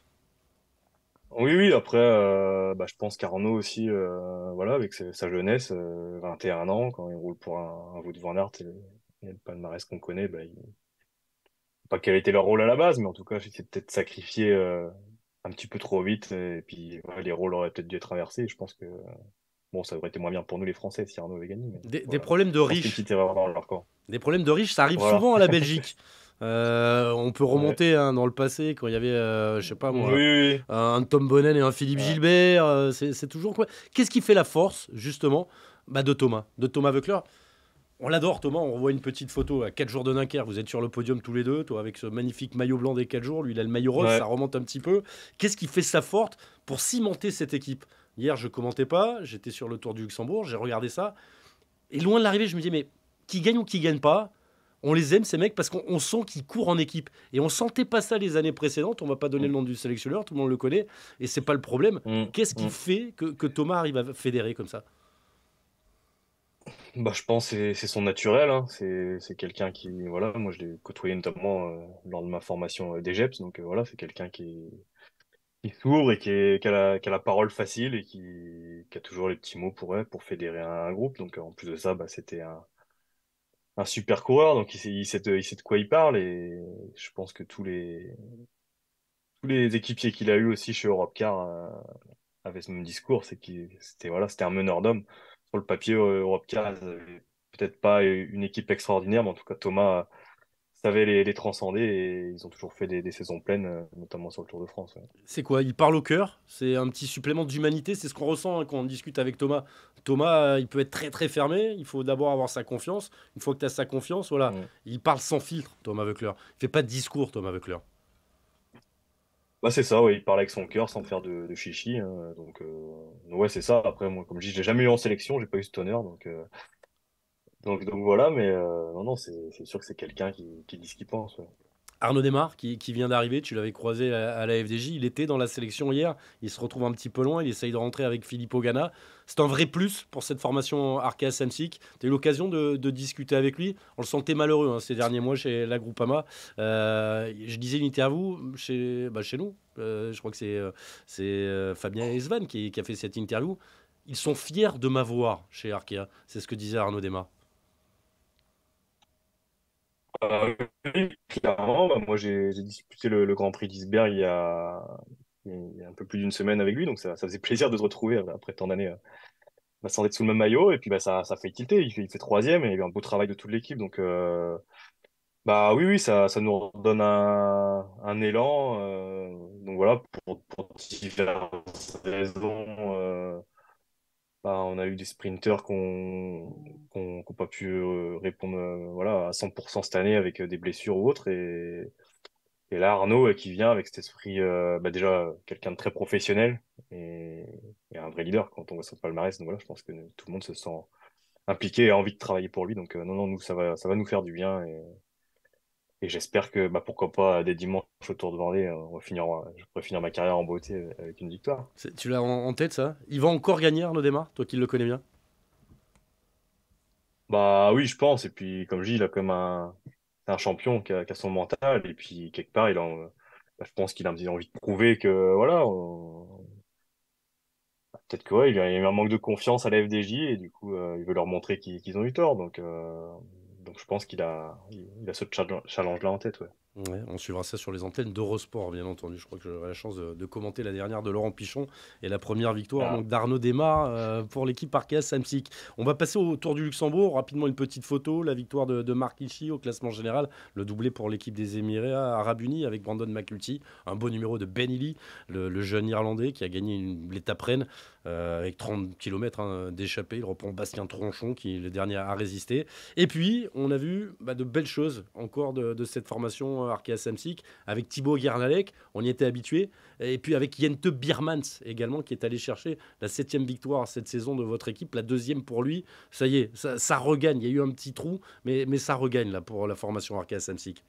Oui, oui, après, euh, bah, je pense qu'Arnaud aussi, euh, voilà, avec sa, sa jeunesse, euh, vingt et un ans, quand il roule pour un, un Wout van Aert et, et le palmarès qu'on connaît, bah, il, pas quel était leur rôle à la base, mais en tout cas, il s'est peut-être sacrifié euh, un petit peu trop vite, et puis ouais, les rôles auraient peut-être dû être inversés. Je pense que bon, ça aurait été moins bien pour nous les Français si Arnaud avait gagné, mais Des, des voilà. problèmes de Je pense qu'il y a une riches. petite erreur dans leur camp. Des problèmes de riches, ça arrive Voilà. souvent à la Belgique. Euh, on peut Ouais. remonter hein, dans le passé quand il y avait, euh, je sais pas Oui, moi, oui, un Tom Bonnen et un Philippe oui. Ouais. Gilbert. euh, c'est c'est toujours quoi. Qu'est-ce qui fait la force, justement, bah, de Thomas, de Thomas Voeckler? On l'adore, Thomas. On revoit une petite photo à quatre jours de Dunkerque. Vous êtes sur le podium tous les deux, toi avec ce magnifique maillot blanc des quatre jours. Lui, il a le maillot rose, ça Ouais. remonte un petit peu. Qu'est-ce qui fait sa forte pour cimenter cette équipe? Hier, je commentais pas, j'étais sur le Tour du Luxembourg, j'ai regardé ça. Et loin de l'arrivée, je me dis, mais qui gagne ou qui gagne pas, on les aime ces mecs parce qu'on on sent qu'ils courent en équipe. Et on sentait pas ça les années précédentes. On va pas donner Mm, le nom du sélectionneur, tout le monde le connaît. Et c'est pas le problème. mm, Qu'est-ce qui mm. fait que, que Thomas arrive à fédérer comme ça? Bah, je pense que c'est c'est son naturel, hein. C'est c'est quelqu'un qui, voilà, moi je l'ai côtoyé notamment euh, lors de ma formation euh, d'E G E P S, donc euh, voilà, c'est quelqu'un qui, qui s'ouvre et qui, est- qui a la, qui a la parole facile et qui, qui a toujours les petits mots pour, ouais, pour fédérer un, un groupe. Donc euh, en plus de ça, bah, c'était un, un super coureur, donc il sait, il sait de, il sait de quoi il parle et je pense que tous les, tous les équipiers qu'il a eu aussi chez Europcar euh, avaient ce même discours, c'est qu'il c'était voilà, c'était un meneur d'hommes. Sur le papier, euh, Europcar, ils avaient peut-être pas une équipe extraordinaire, mais en tout cas Thomas savait les, les transcender et ils ont toujours fait des, des saisons pleines, euh, notamment sur le Tour de France. Ouais. C'est quoi? Il parle au cœur. C'est un petit supplément d'humanité. C'est ce qu'on ressent hein, quand on discute avec Thomas. Thomas, euh, il peut être très très fermé. Il faut d'abord avoir sa confiance. Une fois que tu as sa confiance, voilà. Mm. Il parle sans filtre, Thomas Voeckler. Il fait pas de discours, Thomas Voeckler. Bah c'est ça, ouais, il parle avec son cœur sans faire de, de chichi, hein, donc euh, ouais c'est ça. Après moi comme je dis, je l'ai jamais eu en sélection, j'ai pas eu ce honneur, donc euh, donc donc voilà, mais euh, non non c'est c'est sûr que c'est quelqu'un qui, qui dit ce qu'il pense. Ouais. Arnaud Desmar, qui, qui vient d'arriver, tu l'avais croisé à, à la F D J, il était dans la sélection hier, il se retrouve un petit peu loin, il essaye de rentrer avec Filippo Ganna. C'est un vrai plus pour cette formation Arkea Samsic. Tu as eu l'occasion de, de discuter avec lui, on le sentait malheureux hein, ces derniers mois chez la Groupama. Euh, je disais une interview chez, bah, chez nous, Euh, je crois que c'est euh, c'est, euh, Fabien Esvan qui, qui a fait cette interview. Ils sont fiers de m'avoir chez Arkea, c'est ce que disait Arnaud Desmar. Bah, oui, clairement, bah, moi j'ai j'ai disputé le, le Grand Prix d'Isberg il y a, il y a un peu plus d'une semaine avec lui, donc ça, ça faisait plaisir de se retrouver euh, après tant d'années euh, bah, sans être sous le même maillot. Et puis bah, ça, ça fait tilter, il fait, il fait troisième et il y a eu un beau travail de toute l'équipe. Donc euh, bah oui, oui, ça, ça nous redonne un, un élan. Euh, donc voilà, pour, pour diverses raisons. euh, bah, on a eu des sprinters qui n'ont pas pu euh, répondre euh, voilà, à cent pour cent cette année avec euh, des blessures ou autres. Et, et là, Arnaud euh, qui vient avec cet esprit, euh, bah, déjà quelqu'un de très professionnel et, et un vrai leader quand on voit son palmarès. Donc voilà, je pense que tout le monde se sent impliqué et a envie de travailler pour lui. Donc euh, non, non, nous, ça va, ça va nous faire du bien. Et, et j'espère que, bah, pourquoi pas, dès dimanche au Tour de Vendée, euh, on va finir, je pourrais finir ma carrière en beauté euh, avec une victoire. C'est- Tu l'as en, en tête, ça? Il va encore gagner, Arnaud Démare, toi qui le connais bien? Bah oui, je pense. Et puis, comme je dis, il a comme un, c'est un champion qui a, qui a son mental. Et puis, quelque part, il a, euh, bah, je pense qu'il a un petit envie de prouver que, voilà, on- peut-être que, ouais, il y a il y a eu un manque de confiance à la F D J et du coup, euh, il veut leur montrer qu'ils qu'ils ont eu tort. Donc, euh, donc je pense qu'il a, il il a ce challenge- challenge-là en tête, ouais. Ouais, on suivra ça sur les antennes d'Eurosport, bien entendu. Je crois que j'aurai la chance de, de commenter la dernière de Laurent Pichon et la première victoire Ah, donc d'Arnaud Démare euh, pour l'équipe Arkea Samsic. On va passer au Tour du Luxembourg. Rapidement, une petite photo. La victoire de, de Marc Hirschi au classement général. Le doublé pour l'équipe des Émirats Arabes Unis avec Brandon McNulty. Un beau numéro de Ben Healy, le, le jeune Irlandais qui a gagné une- l'étape Rennes euh, avec trente kilomètres d'échappée. Il reprend Bastien Tronchon qui est le dernier à résister. Et puis, on a vu bah, de belles choses encore de, de cette formation euh, Arkea Samsic avec Thibaut Guernalec, on y était habitué. Et puis avec Jente Biermans également, qui est allé chercher la septième victoire cette saison de votre équipe, la deuxième pour lui. Ça y est, ça, ça regagne. Il y a eu un petit trou, mais, mais ça regagne là pour la formation Arkea Samsic.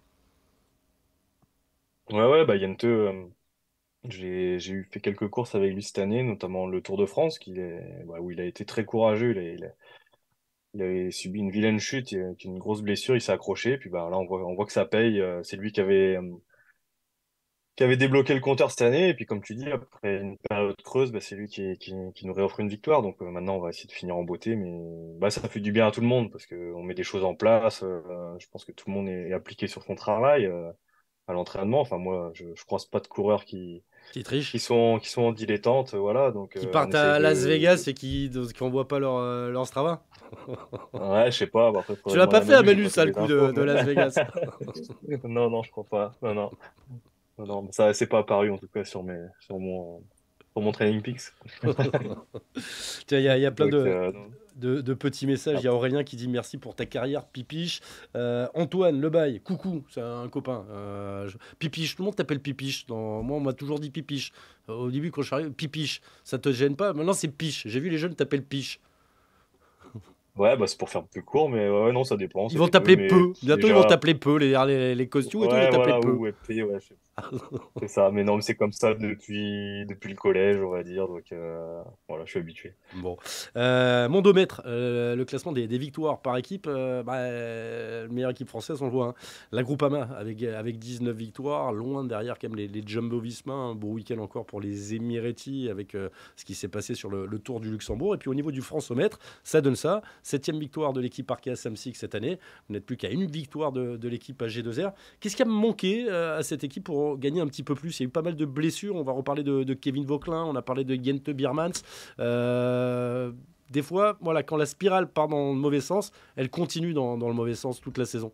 ouais, ouais, bah, Yente, euh, j'ai, j'ai eu fait quelques courses avec lui cette année, notamment le Tour de France, qui est, bah, où il a été très courageux. Il a, il a- il avait subi une vilaine chute, il a- une grosse blessure, il s'est accroché. Puis bah, là, on voit, on voit que ça paye. Euh, C'est lui qui avait, euh, qui avait débloqué le compteur cette année. Et puis, comme tu dis, après une période creuse, bah, c'est lui qui, qui, qui nous réoffre une victoire. Donc euh, maintenant, on va essayer de finir en beauté. Mais bah, ça fait du bien à tout le monde parce qu'on met des choses en place. Euh, je pense que tout le monde est, est appliqué sur son travail, euh, à l'entraînement. Enfin, moi, je, je croise pas de coureurs qui, Qui qui trichent, sont, qui sont en dilettante. Voilà. Donc, qui euh, on partent essaye à Las de, Vegas de- et qui n'envoient pas leur, euh, leur Strava. Ouais, je sais pas. Bah, après, Tu faudrait l'as demander pas à fait à Manu, j'ai Manu, pas ça, toutes le les coup infos. de, de Mais... Las Vegas. non, non, je crois pas. Non, non. Non, non, mais ça, c'est pas apparu en tout cas sur mes, sur mon, sur mon Training Peaks. Tiens, il y, a il y a plein Donc, de, euh, non. de, de petits messages. Ah, Il y a Aurélien qui dit merci pour ta carrière, Pipiche. Euh, Antoine Lebaille, coucou, c'est un copain. Euh, je- Pipiche, tout le monde t'appelle Pipiche. Dans... Moi, on m'a toujours dit Pipiche. Euh, Au début, quand je suis arrivé, Pipiche, ça te gêne pas? Maintenant, c'est Piche. J'ai vu les jeunes t'appellent Piche. ouais, bah, c'est pour faire plus court, mais ouais, ouais, non, ça dépend, Ils ça vont dépend. t'appeler Mais peu. pff, Bientôt, ils vont déjà, t'appeler peu. Les, les, les costumes et tout, ils vont ouais, t'appeler voilà, peu. ou E P, ouais, je sais. C'est ça. Mais non, mais c'est comme ça depuis, depuis le collège, on va dire. Donc, euh, voilà, je suis habitué. Bon. Euh, Mondomètre, euh, le classement des, des victoires par équipe, euh, bah, euh, meilleure équipe française, on le voit. Hein. La Groupama avec, avec dix-neuf victoires, loin derrière quand même les, les Jumbo-Visma. Un beau week-end encore pour les Emiratis avec euh, ce qui s'est passé sur le, le Tour du Luxembourg. Et puis au niveau du Françomètre, ça donne ça. Septième victoire de l'équipe Arkea Samsic cette année. Vous n'êtes plus qu'à une victoire de, de l'équipe A G deux R. Qu'est-ce qui a manqué euh, à cette équipe pour gagner un petit peu plus? Il y a eu pas mal de blessures. On va reparler de, de Kevin Vauquelin, on a parlé de Jente Biermans. Euh, des fois, voilà, quand la spirale part dans le mauvais sens, elle continue dans, dans le mauvais sens toute la saison.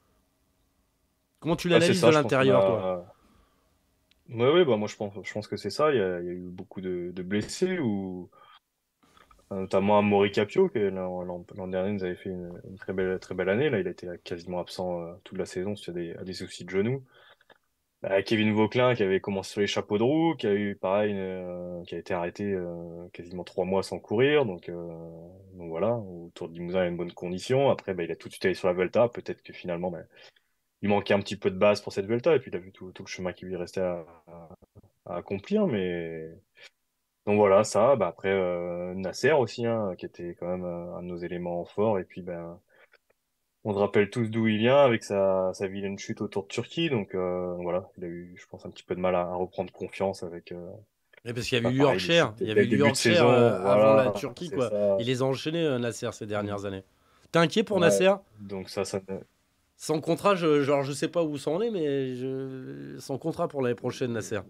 Comment tu Ah, c'est l'analyses de ça, je pense qu'on l'intérieur, toi? a. Ouais, ouais, bah, moi, je pense, je pense que c'est ça. Il y a, il y a eu beaucoup de, de blessés ou notamment à Maury Capio, qui l'an l'an- l'an dernier nous avait fait une, une très belle, très belle année. Là, il a été quasiment absent euh, toute la saison suite à des, à des soucis de genoux. Euh, Kevin Vauquelin qui avait commencé sur les chapeaux de roue, qui a eu pareil, une, euh, qui a été arrêté euh, quasiment trois mois sans courir. Donc, euh, donc voilà, au Tour de Limousin, il a une bonne condition. Après, bah, il a tout de suite allé sur la Vuelta. Peut-être que finalement, bah, il manquait un petit peu de base pour cette Vuelta. Et puis, il a vu tout, tout le chemin qui lui restait à, à- à accomplir. Mais donc voilà, ça. Bah, après, euh, Nasser aussi, hein, qui était quand même euh, un de nos éléments forts. Et puis, ben, on se rappelle tous d'où il vient avec sa, sa vilaine chute autour de Turquie. Donc euh, voilà, il a eu, je pense, un petit peu de mal à, à reprendre confiance avec, euh, Et parce qu'il y avait bah, eu pareil, les Yorkshire, chutes il y dès avait le eu début de Yorkshire saison. euh, avant la Voilà, Turquie, c'est quoi. ça. Il les a enchaînés, euh, Nasser, ces Mm. dernières années. T'es inquiet pour Ouais. Nasser? Donc ça, ça. Sans contrat, je, genre, je sais pas où ça en est, mais je... sans contrat pour l'année prochaine, Nasser.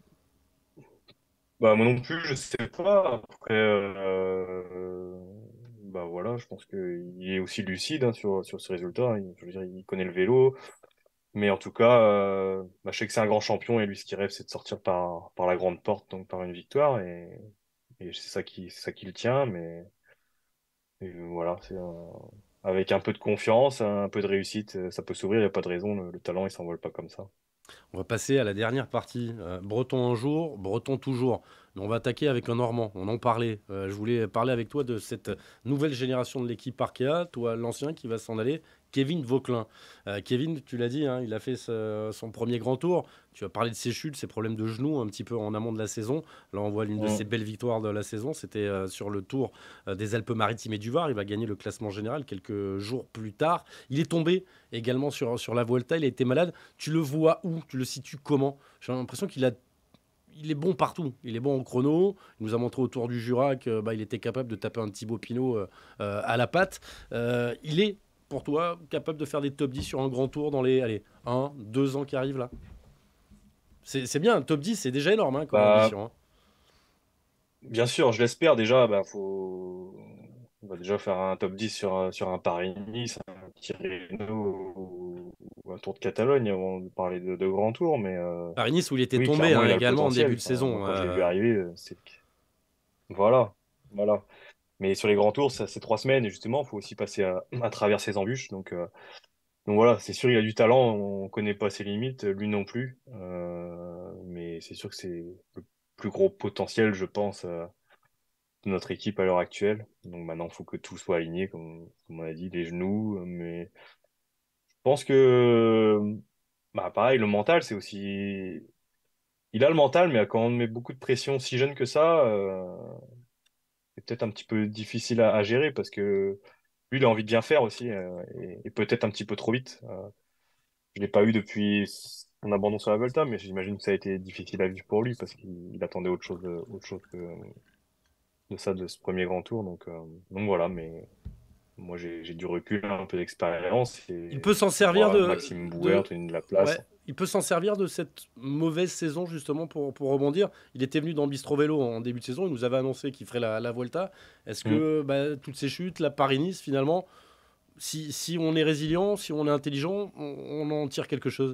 Bah, moi non plus, je sais pas. Après, euh, bah voilà, je pense qu'il est aussi lucide hein, sur, sur ce résultat. Il, je veux dire, il connaît le vélo. Mais en tout cas, euh, bah, je sais que c'est un grand champion et lui, ce qu'il rêve, c'est de sortir par, par la grande porte, donc par une victoire. Et, et c'est ça qui, c'est ça qui le tient. Mais et voilà, c'est un- avec un peu de confiance, un peu de réussite, euh, ça peut s'ouvrir. Il n'y a pas de raison. Le, le talent, il s'envole pas comme ça. On va passer à la dernière partie. Euh, Breton un jour, Breton toujours. Mais on va attaquer avec un Normand. On en parlait. Euh, je voulais parler avec toi de cette nouvelle génération de l'équipe Arkea. Toi, l'ancien qui va s'en aller, Kevin Vauquelin. Euh, Kevin, tu l'as dit, hein, il a fait ce- son premier grand tour. Tu as parlé de ses chutes, ses problèmes de genoux un petit peu en amont de la saison. Là, on voit l'une de ses Mm. belles victoires de la saison. C'était euh, sur le tour euh, des Alpes-Maritimes et du Var. Il va gagner le classement général quelques jours plus tard. Il est tombé également sur, sur la Vuelta. Il a été malade. Tu le vois où? Tu le situes comment? J'ai l'impression qu'il a, il est bon partout. Il est bon au chrono. Il nous a montré au Tour du Jura qu'il bah, il était capable de taper un Thibaut Pinot euh, euh, à la patte. Euh, il est, pour toi, capable de faire des top dix sur un grand tour dans les allez, un, deux ans qui arrivent là. C'est c'est bien, un top dix, c'est déjà énorme hein, comme Bah, ambition. Hein. bien sûr, je l'espère déjà. Bah, faut... On va déjà faire un top dix sur, un- sur un Paris-Nice, un Tirreno ou, ou un Tour de Catalogne avant de parler de, de grand tour. Mais euh, Paris-Nice où il était oui, tombé clairement, hein, il a le également en début potentiel. de Enfin, moi, saison. quand je l'ai vu Euh, arriver, euh, c'est... Voilà, voilà. Mais sur les grands tours, ça, c'est trois semaines. Et justement, il faut aussi passer à, à travers ces embûches. Donc, euh, donc voilà, c'est sûr, il a du talent. On connaît pas ses limites, lui non plus. Euh, mais c'est sûr que c'est le plus gros potentiel, je pense. Euh, de notre équipe à l'heure actuelle. Donc maintenant, il faut que tout soit aligné, comme, comme on a dit, les genoux. Mais je pense que, bah, pareil, le mental, c'est aussi. Il a le mental, mais quand on met beaucoup de pression si jeune que ça, euh, c'est peut-être un petit peu difficile à, à gérer parce que lui, il a envie de bien faire aussi euh, et, et peut-être un petit peu trop vite. Euh, je l'ai pas eu depuis son abandon sur la Volta, mais j'imagine que ça a été difficile à vivre pour lui parce qu'il il attendait autre chose, de- autre chose que de ça, de ce premier grand tour. Donc, euh, donc voilà, mais moi, j'ai j'ai du recul, un peu d'expérience il et peut s'en je servir vois de, Maxime Bouer de, tenir de la place. ouais, il peut s'en servir de cette mauvaise saison justement pour, pour rebondir. Il était venu dans Bistro Vélo en début de saison, il nous avait annoncé qu'il ferait la, la Vuelta. Est-ce Mm. que bah, toutes ces chutes, la Paris-Nice finalement, si, si on est résilient, si on est intelligent, on, on en tire quelque chose?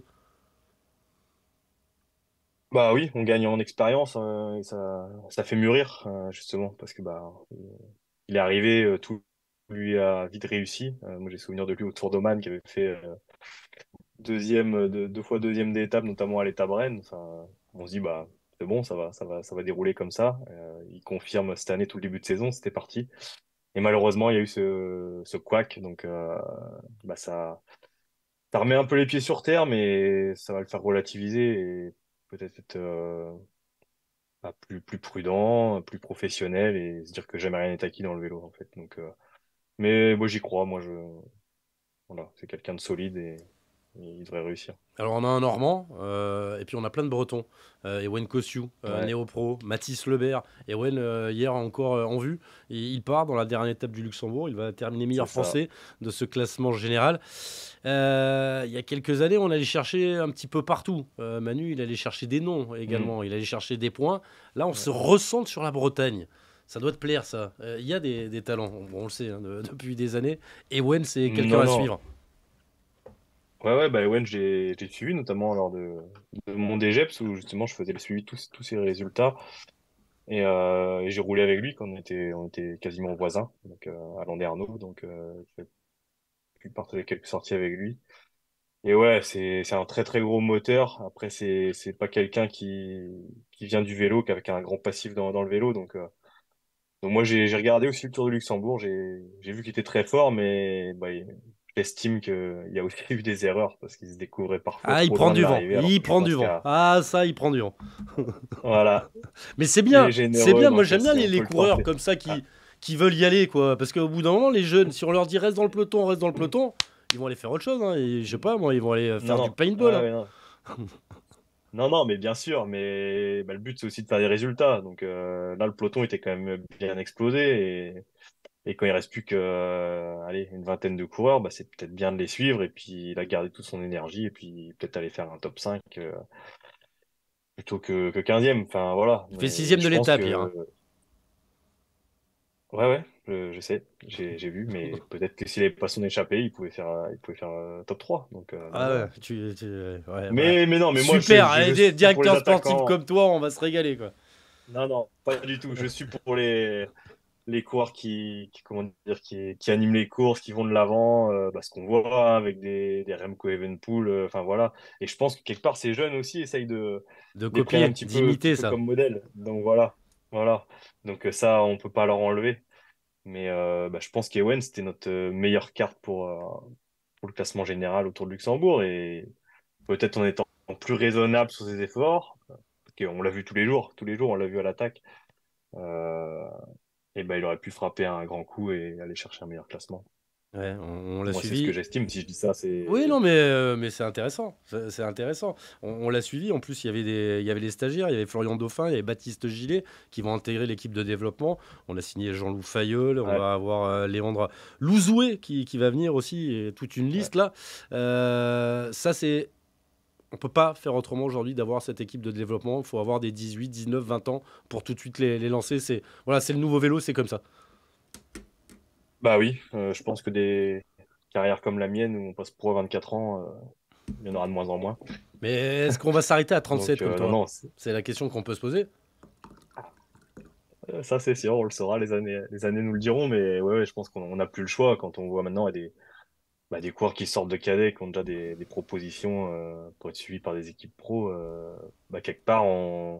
Bah oui, on gagne en expérience euh, et ça, ça fait mûrir euh, justement parce que bah il est arrivé, euh, tout lui a vite réussi. Euh, moi, j'ai souvenir de lui au Tour d'Oman qui avait fait euh, deuxième, euh, deux, deux fois deuxième d'étape, notamment à l'étape Rennes. Enfin, on se dit bah c'est bon, ça va, ça va, ça va dérouler comme ça. Euh, il confirme cette année tout le début de saison, c'était parti. Et malheureusement, il y a eu ce, ce couac, donc euh, bah ça, ça remet un peu les pieds sur terre, mais ça va le faire relativiser et peut-être être euh, bah, plus, plus prudent, plus professionnel et se dire que jamais rien n'est acquis dans le vélo en fait. Donc, euh, mais moi j'y crois, moi je, voilà, c'est quelqu'un de solide et, et il devrait réussir. Alors on a un Normand, euh, et puis on a plein de Bretons. Euh, Ewen Kossiou, euh, Ouais, Néo-Pro, Mathis Lebert. Ewen, euh, hier encore euh, en vue, et il part dans la dernière étape du Luxembourg. Il va terminer c'est meilleur ça. français de ce classement général. Euh, il y a quelques années, on allait chercher un petit peu partout. Euh, Manu, il allait chercher des noms Mm. également. Il allait chercher des points. Là, on Ouais. se ressente sur la Bretagne. Ça doit te plaire, ça. Euh, Il y a des, des talents, on, on le sait, hein, de- depuis des années. Ewen, c'est quelqu'un Non, à non. suivre. Ouais, ouais, bah Ewen, j'ai j'ai suivi notamment lors de, de mon DGEPS où justement je faisais le suivi de tous, tous ses résultats et, euh, et j'ai roulé avec lui quand on était, on était quasiment voisins, donc euh, à Landerneau, donc euh, j'ai pu partager quelques sorties avec lui. Et ouais, c'est c'est un très très gros moteur. Après, c'est c'est pas quelqu'un qui qui vient du vélo, qu'avec un grand passif dans dans le vélo. Donc euh, donc moi j'ai j'ai regardé aussi le Tour de Luxembourg. J'ai j'ai vu qu'il était très fort, mais bah, il- j'estime que il y a aussi eu des erreurs parce qu'il se découvrait parfois Ah, il trop prend loin de du vent. l'arrivée, alors Il que je prend du pense vent. qu'à Ah, ça, il prend du vent. voilà, Mais c'est il est bien. C'est généreux, bien. Moi, donc euh, j'aime bien si les, on les peut le coureurs tenter. comme ça Ah, qui, qui veulent y aller, quoi. Parce qu'au bout d'un moment, les jeunes, si on leur dit reste dans le peloton, reste dans le peloton, ils vont aller faire autre chose. Hein. Et, je sais pas, moi, ils vont aller euh, non faire du non, paintball. ah, Hein. ouais, non. Non, non, mais bien sûr, mais bah, le but c'est aussi de faire des résultats. Donc euh, là, le peloton était quand même bien explosé. Et quand il reste plus que, euh, allez, une vingtaine de coureurs, bah, c'est peut-être bien de les suivre et puis il a gardé toute son énergie et puis peut-être aller faire un top cinq euh, plutôt que, que quinzième. Enfin, voilà. Il fait Mais sixième de je pense l'étape hier, hein. que, ouais, ouais, je, je sais, j'ai, j'ai vu, mais peut-être que s'il avait pas son échappé, il pouvait faire, euh, il pouvait faire euh, top trois. Donc, euh, donc Ah ouais, voilà. tu, tu- ouais, voilà. Mais, mais non, mais moi, je, Super, je, allez, je des- suis pour les directeur sportif attaquants. comme toi, on va se régaler, quoi. Non, non, pas du tout. Je suis pour les, les coureurs qui, qui, comment dire, qui, qui animent les courses, qui vont de l'avant, euh, bah, ce qu'on voit hein, avec des, des Remco Evenepoel, euh, enfin voilà. Et je pense que quelque part, ces jeunes aussi essayent de, De de les prendre un copier, petit peu, un petit d'imiter peu ça. comme modèle. Donc voilà, voilà. Donc euh, ça, on peut pas leur enlever. Mais euh, bah, je pense qu'Ewen, c'était notre euh, meilleure carte pour, euh, pour le classement général autour de Luxembourg. Et peut-être en étant plus raisonnable sur ses efforts, parce qu'on l'a vu tous les jours, tous les jours, on l'a vu à l'attaque. Euh, et ben, il aurait pu frapper un grand coup et aller chercher un meilleur classement. Ouais, on, on l'a Moi, c'est ce que suivi. j'estime. Si je dis ça, Oui, c'est. non, mais, euh, mais c'est intéressant. C'est c'est intéressant. On, on l'a suivi. En plus, il y avait des, il y avait les stagiaires, il y avait Florian Dauphin, il y avait Baptiste Gillet qui vont intégrer l'équipe de développement. On a signé Jean-Loup Fayeul, on Ouais, va avoir euh, Léandre Louzoué qui, qui va venir aussi, et toute une ouais. liste là. Euh, ça, c'est. On peut pas faire autrement aujourd'hui d'avoir cette équipe de développement. Il faut avoir des dix-huit, dix-neuf, vingt ans pour tout de suite les, les lancer. C'est voilà, c'est le nouveau vélo, c'est comme ça. Bah oui, euh, je pense que des carrières comme la mienne, où on passe pro à vingt-quatre ans, euh, il y en aura de moins en moins. Mais est-ce qu'on va s'arrêter à Donc, trente-sept comme euh, non, toi? non, c'est- C'est la question qu'on peut se poser. euh, ça c'est sûr, on le saura, les années, les années nous le diront, mais ouais, ouais, je pense qu'on n'a plus le choix quand on voit maintenant des, bah, des coureurs qui sortent de cadet, qui ont déjà des, des propositions euh, pour être suivis par des équipes pro. Euh, bah, quelque part, on,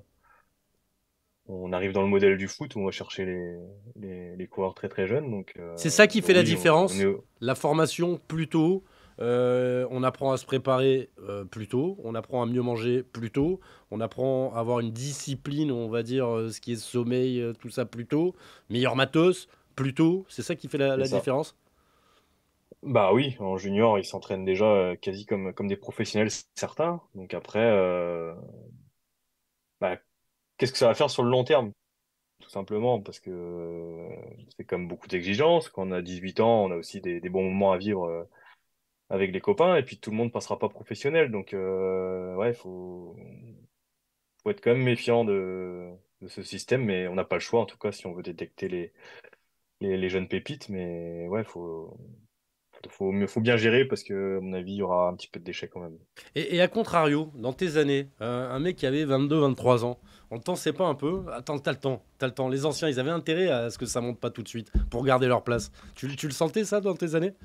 on arrive dans le modèle du foot où on va chercher les, les, les coureurs très très jeunes. Donc, C'est euh, ça qui fait la oui, on, on est. différence. La formation plus tôt. Euh, on apprend à se préparer euh, plus tôt. On apprend à mieux manger plus tôt. On apprend à avoir une discipline, on va dire, euh, ce qui est sommeil, euh, tout ça plus tôt. Meilleur matos plus tôt. C'est ça qui fait la, C'est la ça. différence. Bah oui, en junior, ils s'entraînent déjà euh, quasi comme, comme des professionnels, certains. Donc après, euh, bah, qu'est-ce que ça va faire sur le long terme? Tout simplement, parce que euh, c'est comme beaucoup d'exigences. Quand on a dix-huit ans, on a aussi des, des bons moments à vivre euh, avec les copains, et puis tout le monde passera pas professionnel. Donc euh, ouais, faut, faut être quand même méfiant de, de ce système, mais on n'a pas le choix, en tout cas, si on veut détecter les, les, les jeunes pépites. Mais ouais, faut, faut, mieux- faut bien gérer, parce que, à mon avis, il y aura un petit peu de déchets quand même. Et, et à contrario, dans tes années, euh, un mec qui avait vingt-deux, vingt-trois ans, on le tensait pas un peu? Attends, t'as le temps, t'as le temps. Les anciens, ils avaient intérêt à ce que ça monte pas tout de suite pour garder leur place. Tu, tu le sentais ça dans tes années?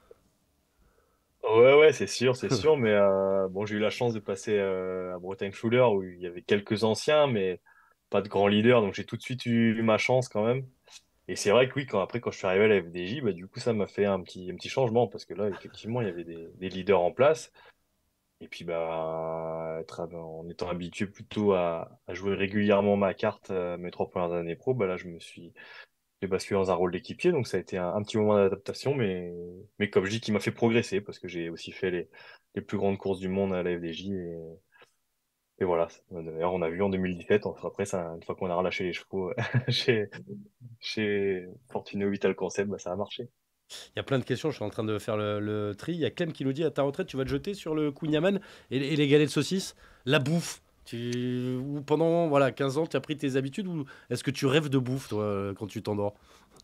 Ouais, ouais, c'est sûr, c'est sûr, mais euh, bon, j'ai eu la chance de passer euh, à Bretagne Schuler où il y avait quelques anciens, mais pas de grands leaders, donc j'ai tout de suite eu ma chance quand même. Et c'est vrai que oui, quand après quand je suis arrivé à la F D J, bah du coup ça m'a fait un petit un petit changement parce que là effectivement il y avait des, des leaders en place et puis bah être, en étant habitué plutôt à, à jouer régulièrement ma carte euh, mes trois premières années pro, bah là je me suis j'ai basculé dans un rôle d'équipier, donc ça a été un, un petit moment d'adaptation, mais, mais comme je dis, qui m'a fait progresser, parce que j'ai aussi fait les, les plus grandes courses du monde à la F D J, et, et voilà. D'ailleurs, on a vu en deux mille dix-sept, enfin, après, ça, une fois qu'on a relâché les chevaux chez, chez Fortuné Vital Concept, bah, ça a marché. Il y a plein de questions, je suis en train de faire le, le tri. Il y a Clem qui nous dit à ta retraite, tu vas te jeter sur le kouign-amann et, et les galets de saucisses, la bouffe. Tu, ou pendant voilà, quinze ans, tu as pris tes habitudes ou est-ce que tu rêves de bouffe, toi, euh, quand tu t'endors?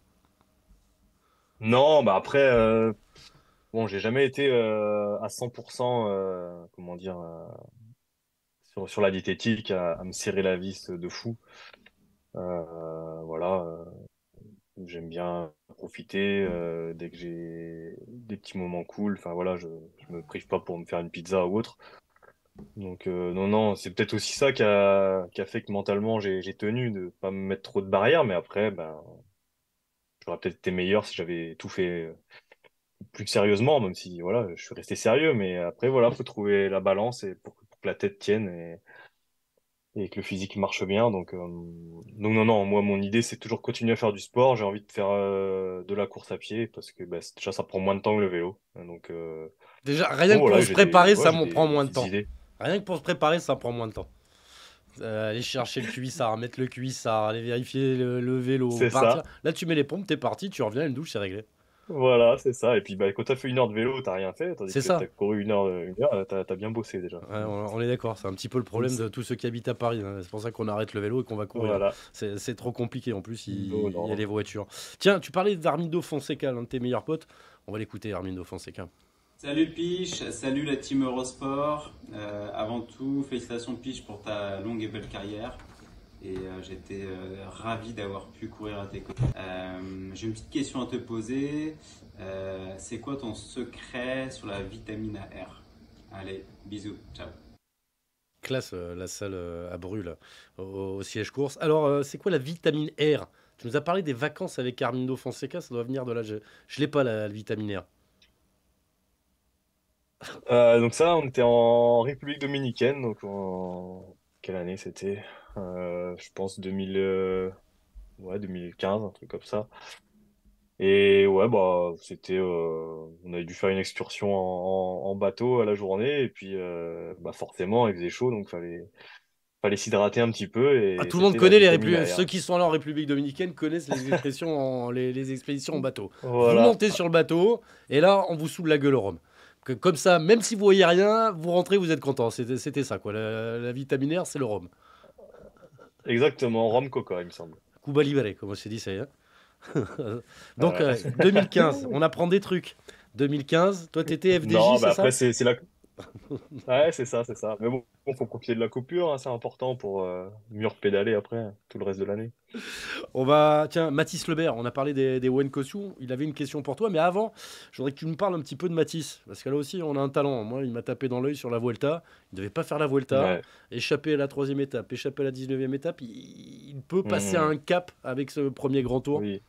Non, bah après, euh, bon, j'ai jamais été euh, à cent pour cent, euh, comment dire, euh, sur, sur la diététique, à, à me serrer la vis de fou. Euh, voilà. euh, J'aime bien profiter euh, dès que j'ai des petits moments cool. Enfin voilà, je, je me prive pas pour me faire une pizza ou autre. Donc euh, non, non, c'est peut-être aussi ça qui a, qui a fait que mentalement j'ai j'ai tenu de pas me mettre trop de barrières. Mais après, ben, j'aurais peut-être été meilleur si j'avais tout fait euh, plus sérieusement, même si voilà, je suis resté sérieux. Mais après, voilà, faut trouver la balance et pour, pour que la tête tienne. Et, et que le physique marche bien. Donc, euh, donc non, non, moi, mon idée, c'est toujours continuer à faire du sport. J'ai envie de faire euh, de la course à pied parce que bah, c'est- déjà, ça prend moins de temps que le vélo. Donc, euh, Déjà, rien bon, que pour voilà, se j'ai des, préparer, ouais, ça j'ai m'en des, prend des moins de petites temps. idées. Rien que pour se préparer, ça prend moins de temps. Euh, aller chercher le cuissard, mettre le cuissard, aller vérifier le, le vélo, C'est partir. ça. Là, tu mets les pompes, t'es parti, tu reviens, une douche, c'est réglé. Voilà, c'est ça. Et puis bah, quand t'as fait une heure de vélo, t'as rien fait, tandis C'est que t'as ça. couru une heure, euh, une heure, t'as, t'as bien bossé déjà. Ouais, on, on est d'accord, c'est un petit peu le Donc, problème de c'est- tous ceux qui habitent à Paris, hein. C'est pour ça qu'on arrête le vélo et qu'on va courir. voilà. C'est c'est trop compliqué, en plus, il, Non, il y a les non. voitures. Tiens, tu parlais d'Armindo Fonseca, l'un de tes meilleurs potes. On va l'écouter, Armindo Fonseca. Salut Piche, salut la team Eurosport. Euh, avant tout, félicitations Piche pour ta longue et belle carrière. Et euh, j'étais euh, ravi d'avoir pu courir à tes côtés. Euh, j'ai une petite question à te poser. Euh, c'est quoi ton secret sur la vitamine R? Allez, bisous, ciao. Classe, euh, la salle euh, à Brûle, au, au siège course. Alors, euh, c'est quoi la vitamine R? Tu nous as parlé des vacances avec Armindo Fonseca, ça doit venir de là. Je, je l'ai pas, la, la vitamine R. Euh, donc ça, on était en République dominicaine, donc en... Quelle année c'était? Euh, je pense deux mille, euh, ouais, deux mille quinze, un truc comme ça. Et ouais, bah, c'était, euh, on avait dû faire une excursion en, en- en bateau à la journée, et puis, euh, bah, forcément, il faisait chaud, donc fallait, fallait s'hydrater un petit peu, Ah, et tout le monde c'était la connaît les vitamine Répub- ceux A R. qui sont allés en République dominicaine connaissent les expressions en- les, les expéditions en bateau. Vous Voilà, montez sur le bateau et là on vous saoule la gueule au rhum. Que- comme ça, même si vous voyez rien, vous rentrez, vous êtes content. C'était c'était ça quoi. La, la vitamine R, c'est le rhum. exactement, rhum coca, il me semble. Cuba Libre, comme on s'est dit, ça y est. Donc Voilà. euh, deux mille quinze, on apprend des trucs. deux mille quinze, toi t'étais F D J, Non, bah c'est après, ça? c'est c'est la, ouais, c'est ça, c'est ça. Mais bon, faut profiter de la coupure, hein, c'est important pour euh, mieux repédaler après, hein, tout le reste de l'année. On va. Tiens, Mathis Lebert, on a parlé des, des Wen Koscielny. Il avait une question pour toi, mais avant, je voudrais que tu me parles un petit peu de Mathis. Parce que là aussi, on a un talent. Moi, il m'a tapé dans l'œil sur la Vuelta. Il ne devait pas faire la Vuelta. Ouais. Échapper à la troisième étape, échapper à la dix-neuvième étape. Il, il peut passer à Mhm. un cap avec ce premier grand tour. Oui.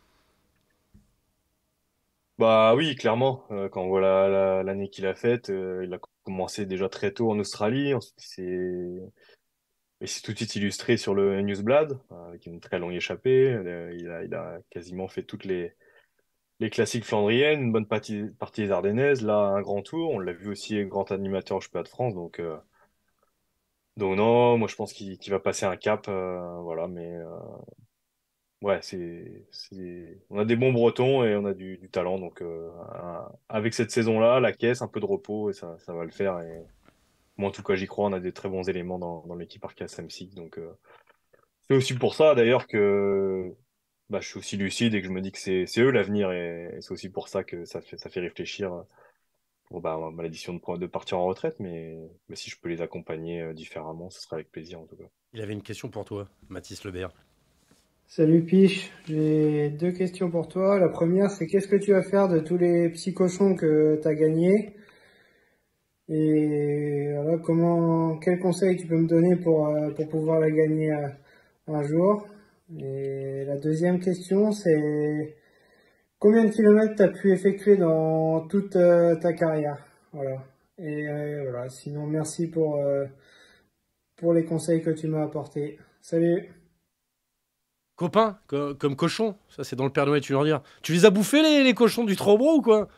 Bah oui, clairement. Euh, quand on voit la- la- l'année qu'il a faite, euh, il a commencé déjà très tôt en Australie. Ensuite, c'est et c'est tout de suite illustré sur le Newsblad, euh, avec une très longue échappée. Euh, il a, il a quasiment fait toutes les, les classiques flandriennes, une bonne partie, partie des Ardennaises, là, un grand tour. On l'a vu aussi grand animateur au Championnat de France. Donc, euh, donc non, moi je pense qu'il qu'il va passer un cap. Euh, voilà, mais euh, ouais, c'est, c'est... on a des bons Bretons et on a du, du talent. Donc, euh, un- avec cette saison-là, la caisse, un peu de repos, et ça, ça va le faire. Et moi, en tout cas, j'y crois. On a des très bons éléments dans, dans l'équipe Arca Samsic. Donc, euh, c'est aussi pour ça, d'ailleurs, que bah, je suis aussi lucide et que je me dis que c'est, c'est eux l'avenir. Et, et c'est aussi pour ça que ça fait, ça fait réfléchir pour bah, ma décision de, pre- de partir en retraite. Mais, mais si je peux les accompagner euh, différemment, ce sera avec plaisir, en tout cas. Il avait une question pour toi, Mathis Lebert. Salut Piche, j'ai deux questions pour toi. La première, c'est qu'est-ce que tu vas faire de tous les petits cochons que tu as gagnés? Et voilà, comment, quel conseil tu peux me donner pour, euh, pour pouvoir la gagner euh, un jour? Et la deuxième question, c'est combien de kilomètres tu as pu effectuer dans toute euh, ta carrière? Voilà. Et euh, voilà, sinon merci pour, euh, pour les conseils que tu m'as apportés. Salut! Copain, co- comme cochon. Ça, c'est dans le Père Noël, tu veux leur dire. Tu les as bouffés, les, les cochons du Trobro ou quoi?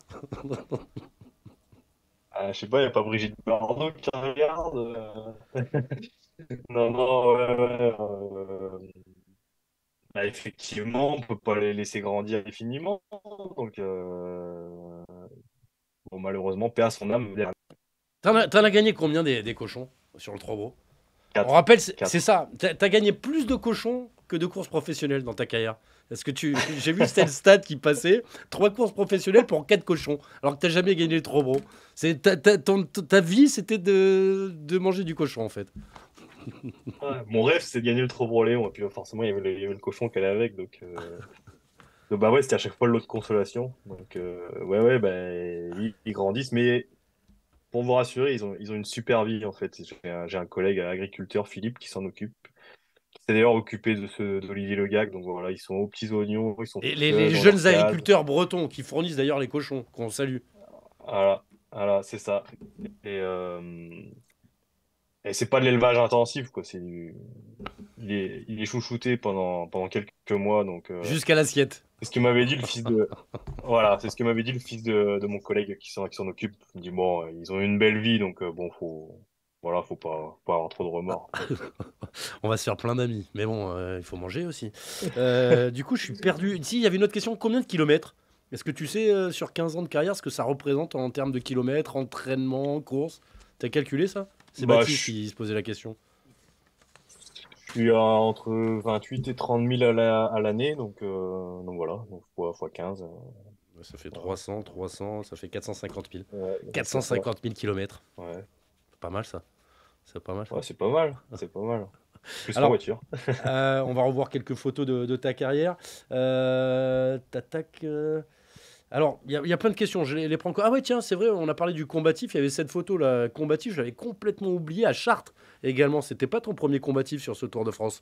Ah, je sais pas, il n'y a pas Brigitte Bardot qui regarde. euh. Non, non, ouais, ouais. euh, bah, effectivement, on peut pas les laisser grandir indéfiniment. Donc, euh, bon, malheureusement, paix à son âme. T'en as, t'en as gagné combien des, des cochons sur le Trobro? On Quatre. rappelle, c'est c'est Quatre. ça. T'as as gagné plus de cochons que de courses professionnelles dans ta carrière. Est-ce que tu. J'ai vu c'était le stade qui passait. Trois courses professionnelles pour quatre cochons. Alors que t'as jamais gagné le Trobro. C'est ta, ta, ton- ta vie, c'était de, de manger du cochon en fait. Ouais, mon rêve, c'est de gagner le Trobrolet. Moi, puis forcément, il y avait le, il y avait le cochon qu'elle avait avec. Donc, euh, donc, bah ouais, c'était à chaque fois le lot de consolation. Donc, euh, ouais, ouais, bah, ils, ils grandissent. Mais pour vous rassurer, ils ont, ils ont une super vie, en fait. J'ai un, j'ai un collègue agriculteur, Philippe, qui s'en occupe. Qui s'est d'ailleurs occupé de ce, d'Olivier Le Gag. Donc voilà, ils sont aux petits oignons, ils sont Et tout les, seuls les dans leur jeunes case. agriculteurs bretons qui fournissent d'ailleurs les cochons, qu'on salue. Voilà, voilà, c'est ça. Et, euh, et c'est pas de l'élevage intensif, quoi. C'est du... il est, il est chouchouté pendant, pendant quelques mois. Donc, euh, Jusqu'à l'assiette. c'est ce que m'avait dit le fils de, voilà, c'est ce que m'avait dit le fils de, de mon collègue qui s'en, qui s'en occupe. Il me dit, bon, euh, ils ont une belle vie, donc, euh, bon, faut, voilà, faut pas, pas avoir trop de remords. On va se faire plein d'amis. Mais bon, euh, il faut manger aussi. Euh, du coup, je suis perdu. Ici, il y avait une autre question. Combien de kilomètres? Est-ce que tu sais, euh, sur quinze ans de carrière, ce que ça représente en termes de kilomètres, entraînement, course? T'as calculé ça? C'est Bah, Baptiste je qui se posait la question. je suis à entre vingt-huit et trente mille à la, à l'année, donc, euh, donc voilà, donc fois, fois quinze. euh, Ouais, ça fait voilà. trois cents, trois cents, ça fait quatre cent cinquante mille. Ouais, c'est ça. quatre cent cinquante mille kilomètres. Ouais, C'est pas mal ça. C'est pas mal ça. ouais, c'est pas mal, c'est pas mal. Plus en Alors, voiture. euh, on va revoir quelques photos de, de ta carrière. Euh, T'attaques. euh, Alors, il y, a- il y a plein de questions. Je les, les prends. Ah ouais, tiens, c'est vrai, on a parlé du combatif. Il y avait cette photo là, combatif. Je l'avais complètement oublié à Chartres également. C'était pas ton premier combatif sur ce Tour de France.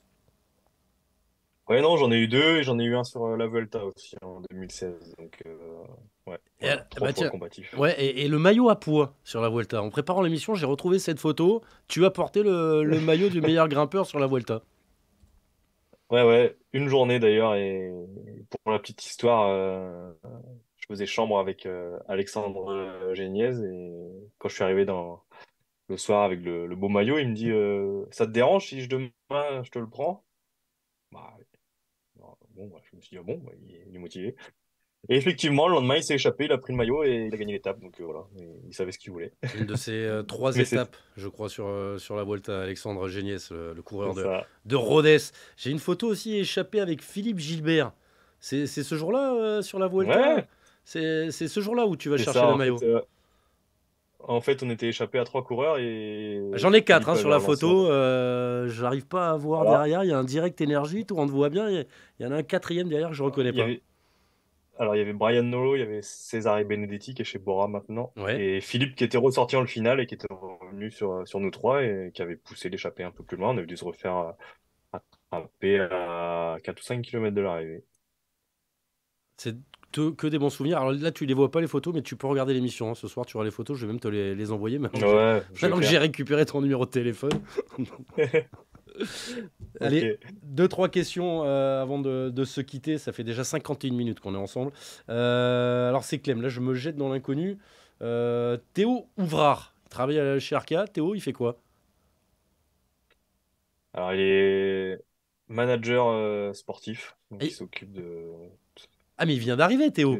Ouais, non, j'en ai eu deux et j'en ai eu un sur euh, la Vuelta aussi en deux mille seize. Donc, euh, ouais, Et, voilà, elle- trois bah fois tiens, combatif. ouais, et, et le maillot à poids sur la Vuelta. En préparant l'émission, j'ai retrouvé cette photo. Tu as porté le, le maillot du meilleur grimpeur sur la Vuelta. Ouais, ouais, une journée d'ailleurs. Et pour la petite histoire, euh, je faisais chambre avec euh, Alexandre euh, Géniez. Et quand je suis arrivé dans le soir avec le, le beau maillot, il me dit euh, ça te dérange si je demain je te le prends? Bah, bon, bah, je me suis dit, ah bon, bah, il est il est motivé. Et effectivement, le lendemain, il s'est échappé, il a pris le maillot et il a gagné l'étape. Donc euh, voilà, Et il savait ce qu'il voulait. Une de ces euh, trois Mais c'est étapes, je crois, sur, euh, sur la Vuelta. Alexandre Géniès, le, le coureur c'est de, ça. de Rodez. J'ai une photo aussi échappée avec Philippe Gilbert. C'est c'est ce jour-là euh, sur la Vuelta? Ouais, C'est c'est ce jour-là où tu vas c'est chercher ça. le En fait, maillot. euh, en fait, on était échappé à trois coureurs et J'en ai quatre Philippe hein, avait sur la relancé un. photo. Euh, J'arrive pas à voir Voilà. derrière. Il y a un direct énergie, tout on te voit bien. Il y, a- il y en a un quatrième derrière que je reconnais Il y pas. avait, alors, il y avait Brian Nolo, il y avait Cesare Benedetti qui est chez Bora maintenant, Ouais. et Philippe qui était ressorti en le final et qui était revenu sur, sur nous trois et qui avait poussé l'échappée un peu plus loin. On avait dû se refaire euh, attraper à quatre ou cinq kilomètres de l'arrivée. C'est te- que des bons souvenirs. Alors là, tu les vois pas les photos, mais tu peux regarder l'émission. Hein. Ce soir, tu auras les photos. Je vais même te les, les envoyer maintenant que j'ai Ouais, je vais maintenant le que j'ai faire. récupéré ton numéro de téléphone. Allez, Ok. deux, trois questions euh, avant de, de se quitter. Ça fait déjà cinquante et une minutes qu'on est ensemble. Euh, alors, c'est Clem. Là, je me jette dans l'inconnu. Euh, Théo Ouvrard. Il travaille euh, chez Arca. Théo, il fait quoi? Alors, il est manager euh, sportif, donc il Et- s'occupe de... Ah, mais il vient d'arriver, Théo.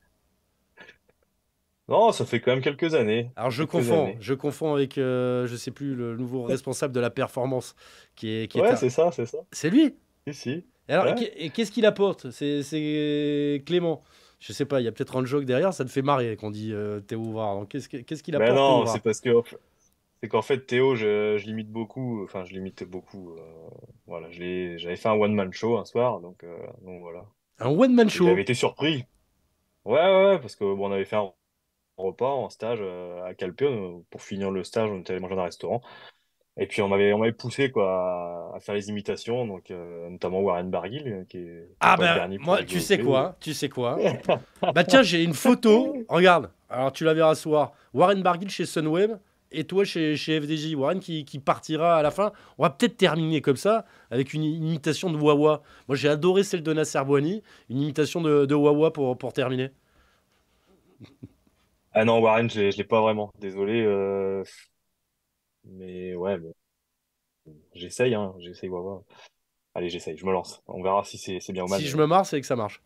Non, ça fait quand même quelques années. Alors, je Quelques confonds. années. Je confonds avec, euh, je sais plus, le nouveau responsable de la performance qui est, qui est Ouais, à- c'est ça, c'est ça. C'est lui? Si, si. Et alors, Ouais. qu'est- et qu'est-ce qu'il apporte? C'est c'est Clément. Je sais pas, il y a peut-être un joke derrière, ça te fait marrer quand on dit euh, Théo Ouvrard. Donc, qu'est-ce que- qu'est-ce qu'il Ben apporte, Théo non, c'est Ouvrard? parce que c'est qu'en fait Théo, je, je l'imite beaucoup. Enfin, je l'imite beaucoup. euh, voilà, je l'ai, j'avais fait un one man show un soir, donc, euh, donc voilà. Un one-man Et il avait show. été surpris. Ouais, ouais, ouais, parce que bon, on avait fait un repas en stage euh, à Calpe euh, pour finir le stage. On était allé manger dans un restaurant. Et puis on m'avait on m'avait poussé quoi à, à faire les imitations, donc euh, notamment Warren Barguil, euh, qui est, qui est Ah pas le ben, dernier pour moi, tu sais rigoler. quoi? Tu sais quoi? Bah tiens, j'ai une photo. Regarde. Alors, tu la verras ce soir. Warren Barguil chez Sunweb et toi chez, chez F D J. Warren qui, qui partira à la fin. On va peut-être terminer comme ça avec une imitation de Wawa. Moi, j'ai adoré celle de Nasser Bouani. Une imitation de, de Wawa pour, pour terminer. Ah non, Warren, je l'ai je l'ai pas vraiment. Désolé, euh, mais ouais, bon, j'essaye, hein, j'essaye, ouais, ouais. Allez, j'essaye, je me lance. On verra si c'est c'est bien ou mal. Si je Mais... me marre, c'est que ça marche.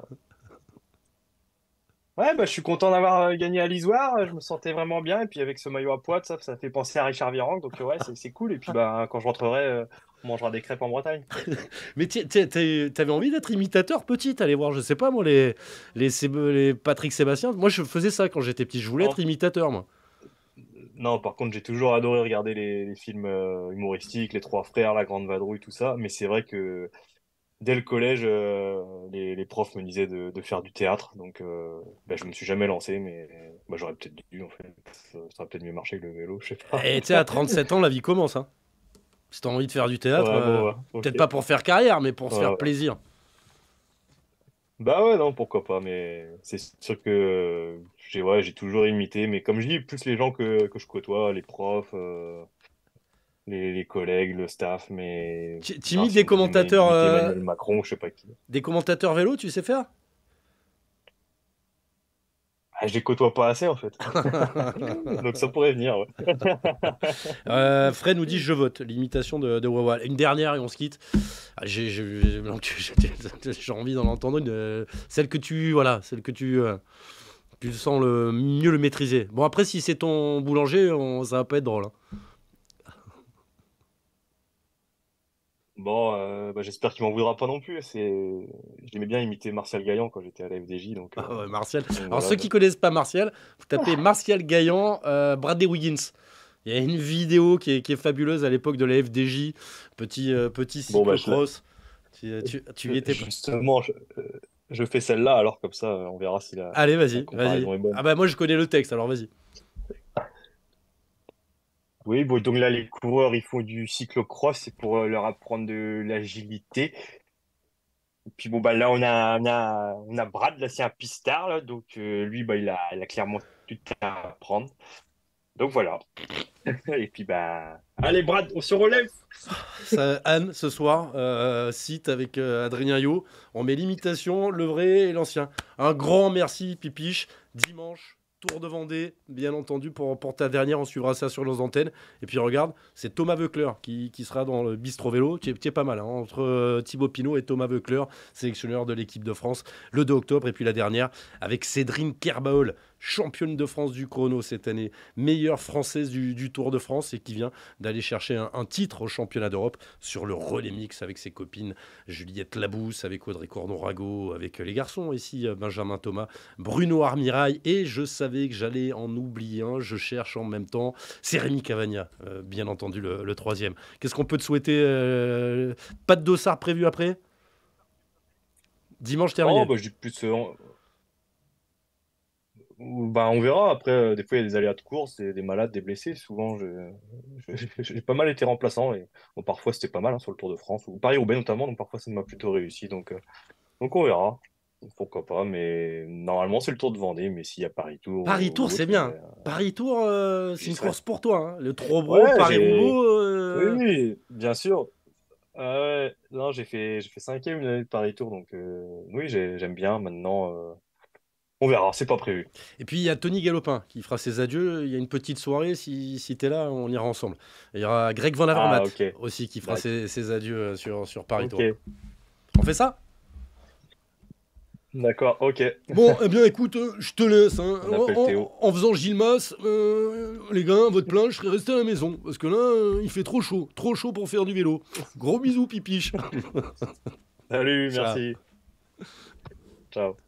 Ouais, bah, je suis content d'avoir euh, gagné à l'Isoire. Je me sentais vraiment bien. Et puis avec ce maillot à poids, ça, ça fait penser à Richard Virenque. Donc euh, ouais, c'est c'est cool. Et puis bah, quand je rentrerai, euh, on mangera des crêpes en Bretagne. Mais ti- ti- t'es- t'avais envie d'être imitateur petit, aller voir, je sais pas moi, les, les, Séb- les Patrick Sébastien. Moi, je faisais ça quand j'étais petit. Je voulais être Non, imitateur, moi. non, par contre, j'ai toujours adoré regarder les, les films euh, humoristiques, Les Trois Frères, La Grande Vadrouille, tout ça. Mais c'est vrai que dès le collège, euh, les, les profs me disaient de, de faire du théâtre. Donc euh, bah, je me suis jamais lancé, mais bah, j'aurais peut-être dû en fait. Ça, ça aurait peut-être mieux marché que le vélo, je sais pas. Et tu sais, à trente-sept ans, la vie commence. Hein. Si t'as envie de faire du théâtre, Ouais, euh, bon, ouais, ok. peut-être pas pour faire carrière, mais pour se Ouais, faire ouais. plaisir. Bah ouais, non, pourquoi pas, mais c'est sûr que euh, j'ai ouais, j'ai toujours imité, mais comme je dis, plus les gens que, que je côtoie, les profs, euh, les, les collègues, le staff, mais Tu tu non, imites si des on me dit d'ima- commentateurs, d'imiter euh, Emmanuel Macron, je sais pas qui. des commentateurs vélo, tu sais faire? Ah, je les côtoie pas assez, en fait. Donc ça pourrait venir, ouais. Euh, Fred nous dit je vote l'imitation de, de Wawa. Une dernière et on se quitte. Ah, j'ai j'ai- j'ai- donc, j'ai- j'ai envie d'en entendre une. euh, celle que tu voilà, celle que tu euh, tu sens le mieux le maîtriser. Bon après si c'est ton boulanger, on- ça va pas être drôle, hein. Bon, euh, bah, j'espère qu'il m'en voudra pas non plus. C'est... J'aimais bien imiter Martial Gaillan quand j'étais à la F D J, donc, Ah euh, ouais, Martial. donc Alors voilà. ceux qui connaissent pas Martial, vous tapez Martial Gaillan, euh, Bradley Wiggins. Il y a une vidéo qui est, qui est fabuleuse à l'époque de la F D J, petit euh, petit Bon, bah, je, la- cyclocross. Tu, tu, tu y étais pas. justement, je, euh, je fais celle-là, alors comme ça, on verra si la, Allez, la vas-y, vas-y. comparaison est bonne. Ah bah moi je connais le texte, alors vas-y. Oui, bon, donc là, les coureurs, ils font du cyclocross, c'est pour euh, leur apprendre de l'agilité. Et puis bon, bah là, on a, on a, on a Brad, là, c'est un pistard, là, donc euh, lui, bah, il a, il a clairement tout à apprendre. Donc voilà. Et puis, bah, allez, Brad, on se relève. Ça, Anne, ce soir, euh, cite avec euh, Adrien Yo. On met l'imitation, le vrai et l'ancien. Un grand merci, Pipiche. Dimanche, Tour de Vendée, bien entendu, pour, pour ta dernière. On suivra ça sur nos antennes. Et puis regarde, c'est Thomas Voeckler qui, qui sera dans le bistrot vélo. Tu es, tu es pas mal, hein, entre euh, Thibaut Pinot et Thomas Voeckler, sélectionneur de l'équipe de France, le deux octobre. Et puis la dernière, avec Cédrine Kerbaol, championne de France du chrono cette année, meilleure française du, du Tour de France et qui vient d'aller chercher un, un titre au championnat d'Europe sur le relais mix avec ses copines Juliette Labousse, avec Audrey Cordon-Rago, avec les garçons ici, Benjamin Thomas, Bruno Armirail, et je savais que j'allais en oublier un, je cherche en même temps, c'est Rémi Cavagna, euh, bien entendu le, le troisième. Qu'est-ce qu'on peut te souhaiter euh, Pas de dossard prévu après Dimanche terminé. Oh, bah, je dis plus. euh, on... ou- bah, on verra. Après, euh, des fois, il y a des aléas de course, des, des malades, des blessés. Souvent, je, je- j'ai pas mal été remplaçant. Et bon, parfois, c'était pas mal, hein, sur le Tour de France, ou Paris-Roubaix notamment. Donc, parfois, ça m'a plutôt réussi. Donc, euh, donc, on verra. Pourquoi pas. Mais normalement, c'est le Tour de Vendée. Mais s'il y a Paris-Tour ou, Paris-Tour, ou c'est autre, bien. ben, Paris-Tour, euh, c'est j'y une serai. course pour toi, hein. Le Trobro, Ouais, j'ai. Paris-Roubaix. Oui, euh, oui, bien sûr. Ah ouais, non, j'ai fait, j'ai fait cinquième une année de Paris-Tour. Donc, euh, oui, j'ai- j'aime bien. Maintenant, euh, on verra. C'est pas prévu. Et puis il y a Tony Galopin qui fera ses adieux. Il y a une petite soirée, si, si tu es là, on ira ensemble. Il y aura Greg Van Avermaet Ah, ok. aussi qui fera D'accord. ses, ses adieux euh, sur, sur Paris Tour. Ok. On fait ça? D'accord, ok. Bon, eh bien écoute, euh, je te laisse, hein. On En, appelle Théo. en- en faisant Gilles Mas, euh, les gars, votre plein, je serais resté à la maison. Parce que là, euh, il fait trop chaud. Trop chaud pour faire du vélo. Gros bisous, Pipiche. Salut, Ciao. merci. Ciao.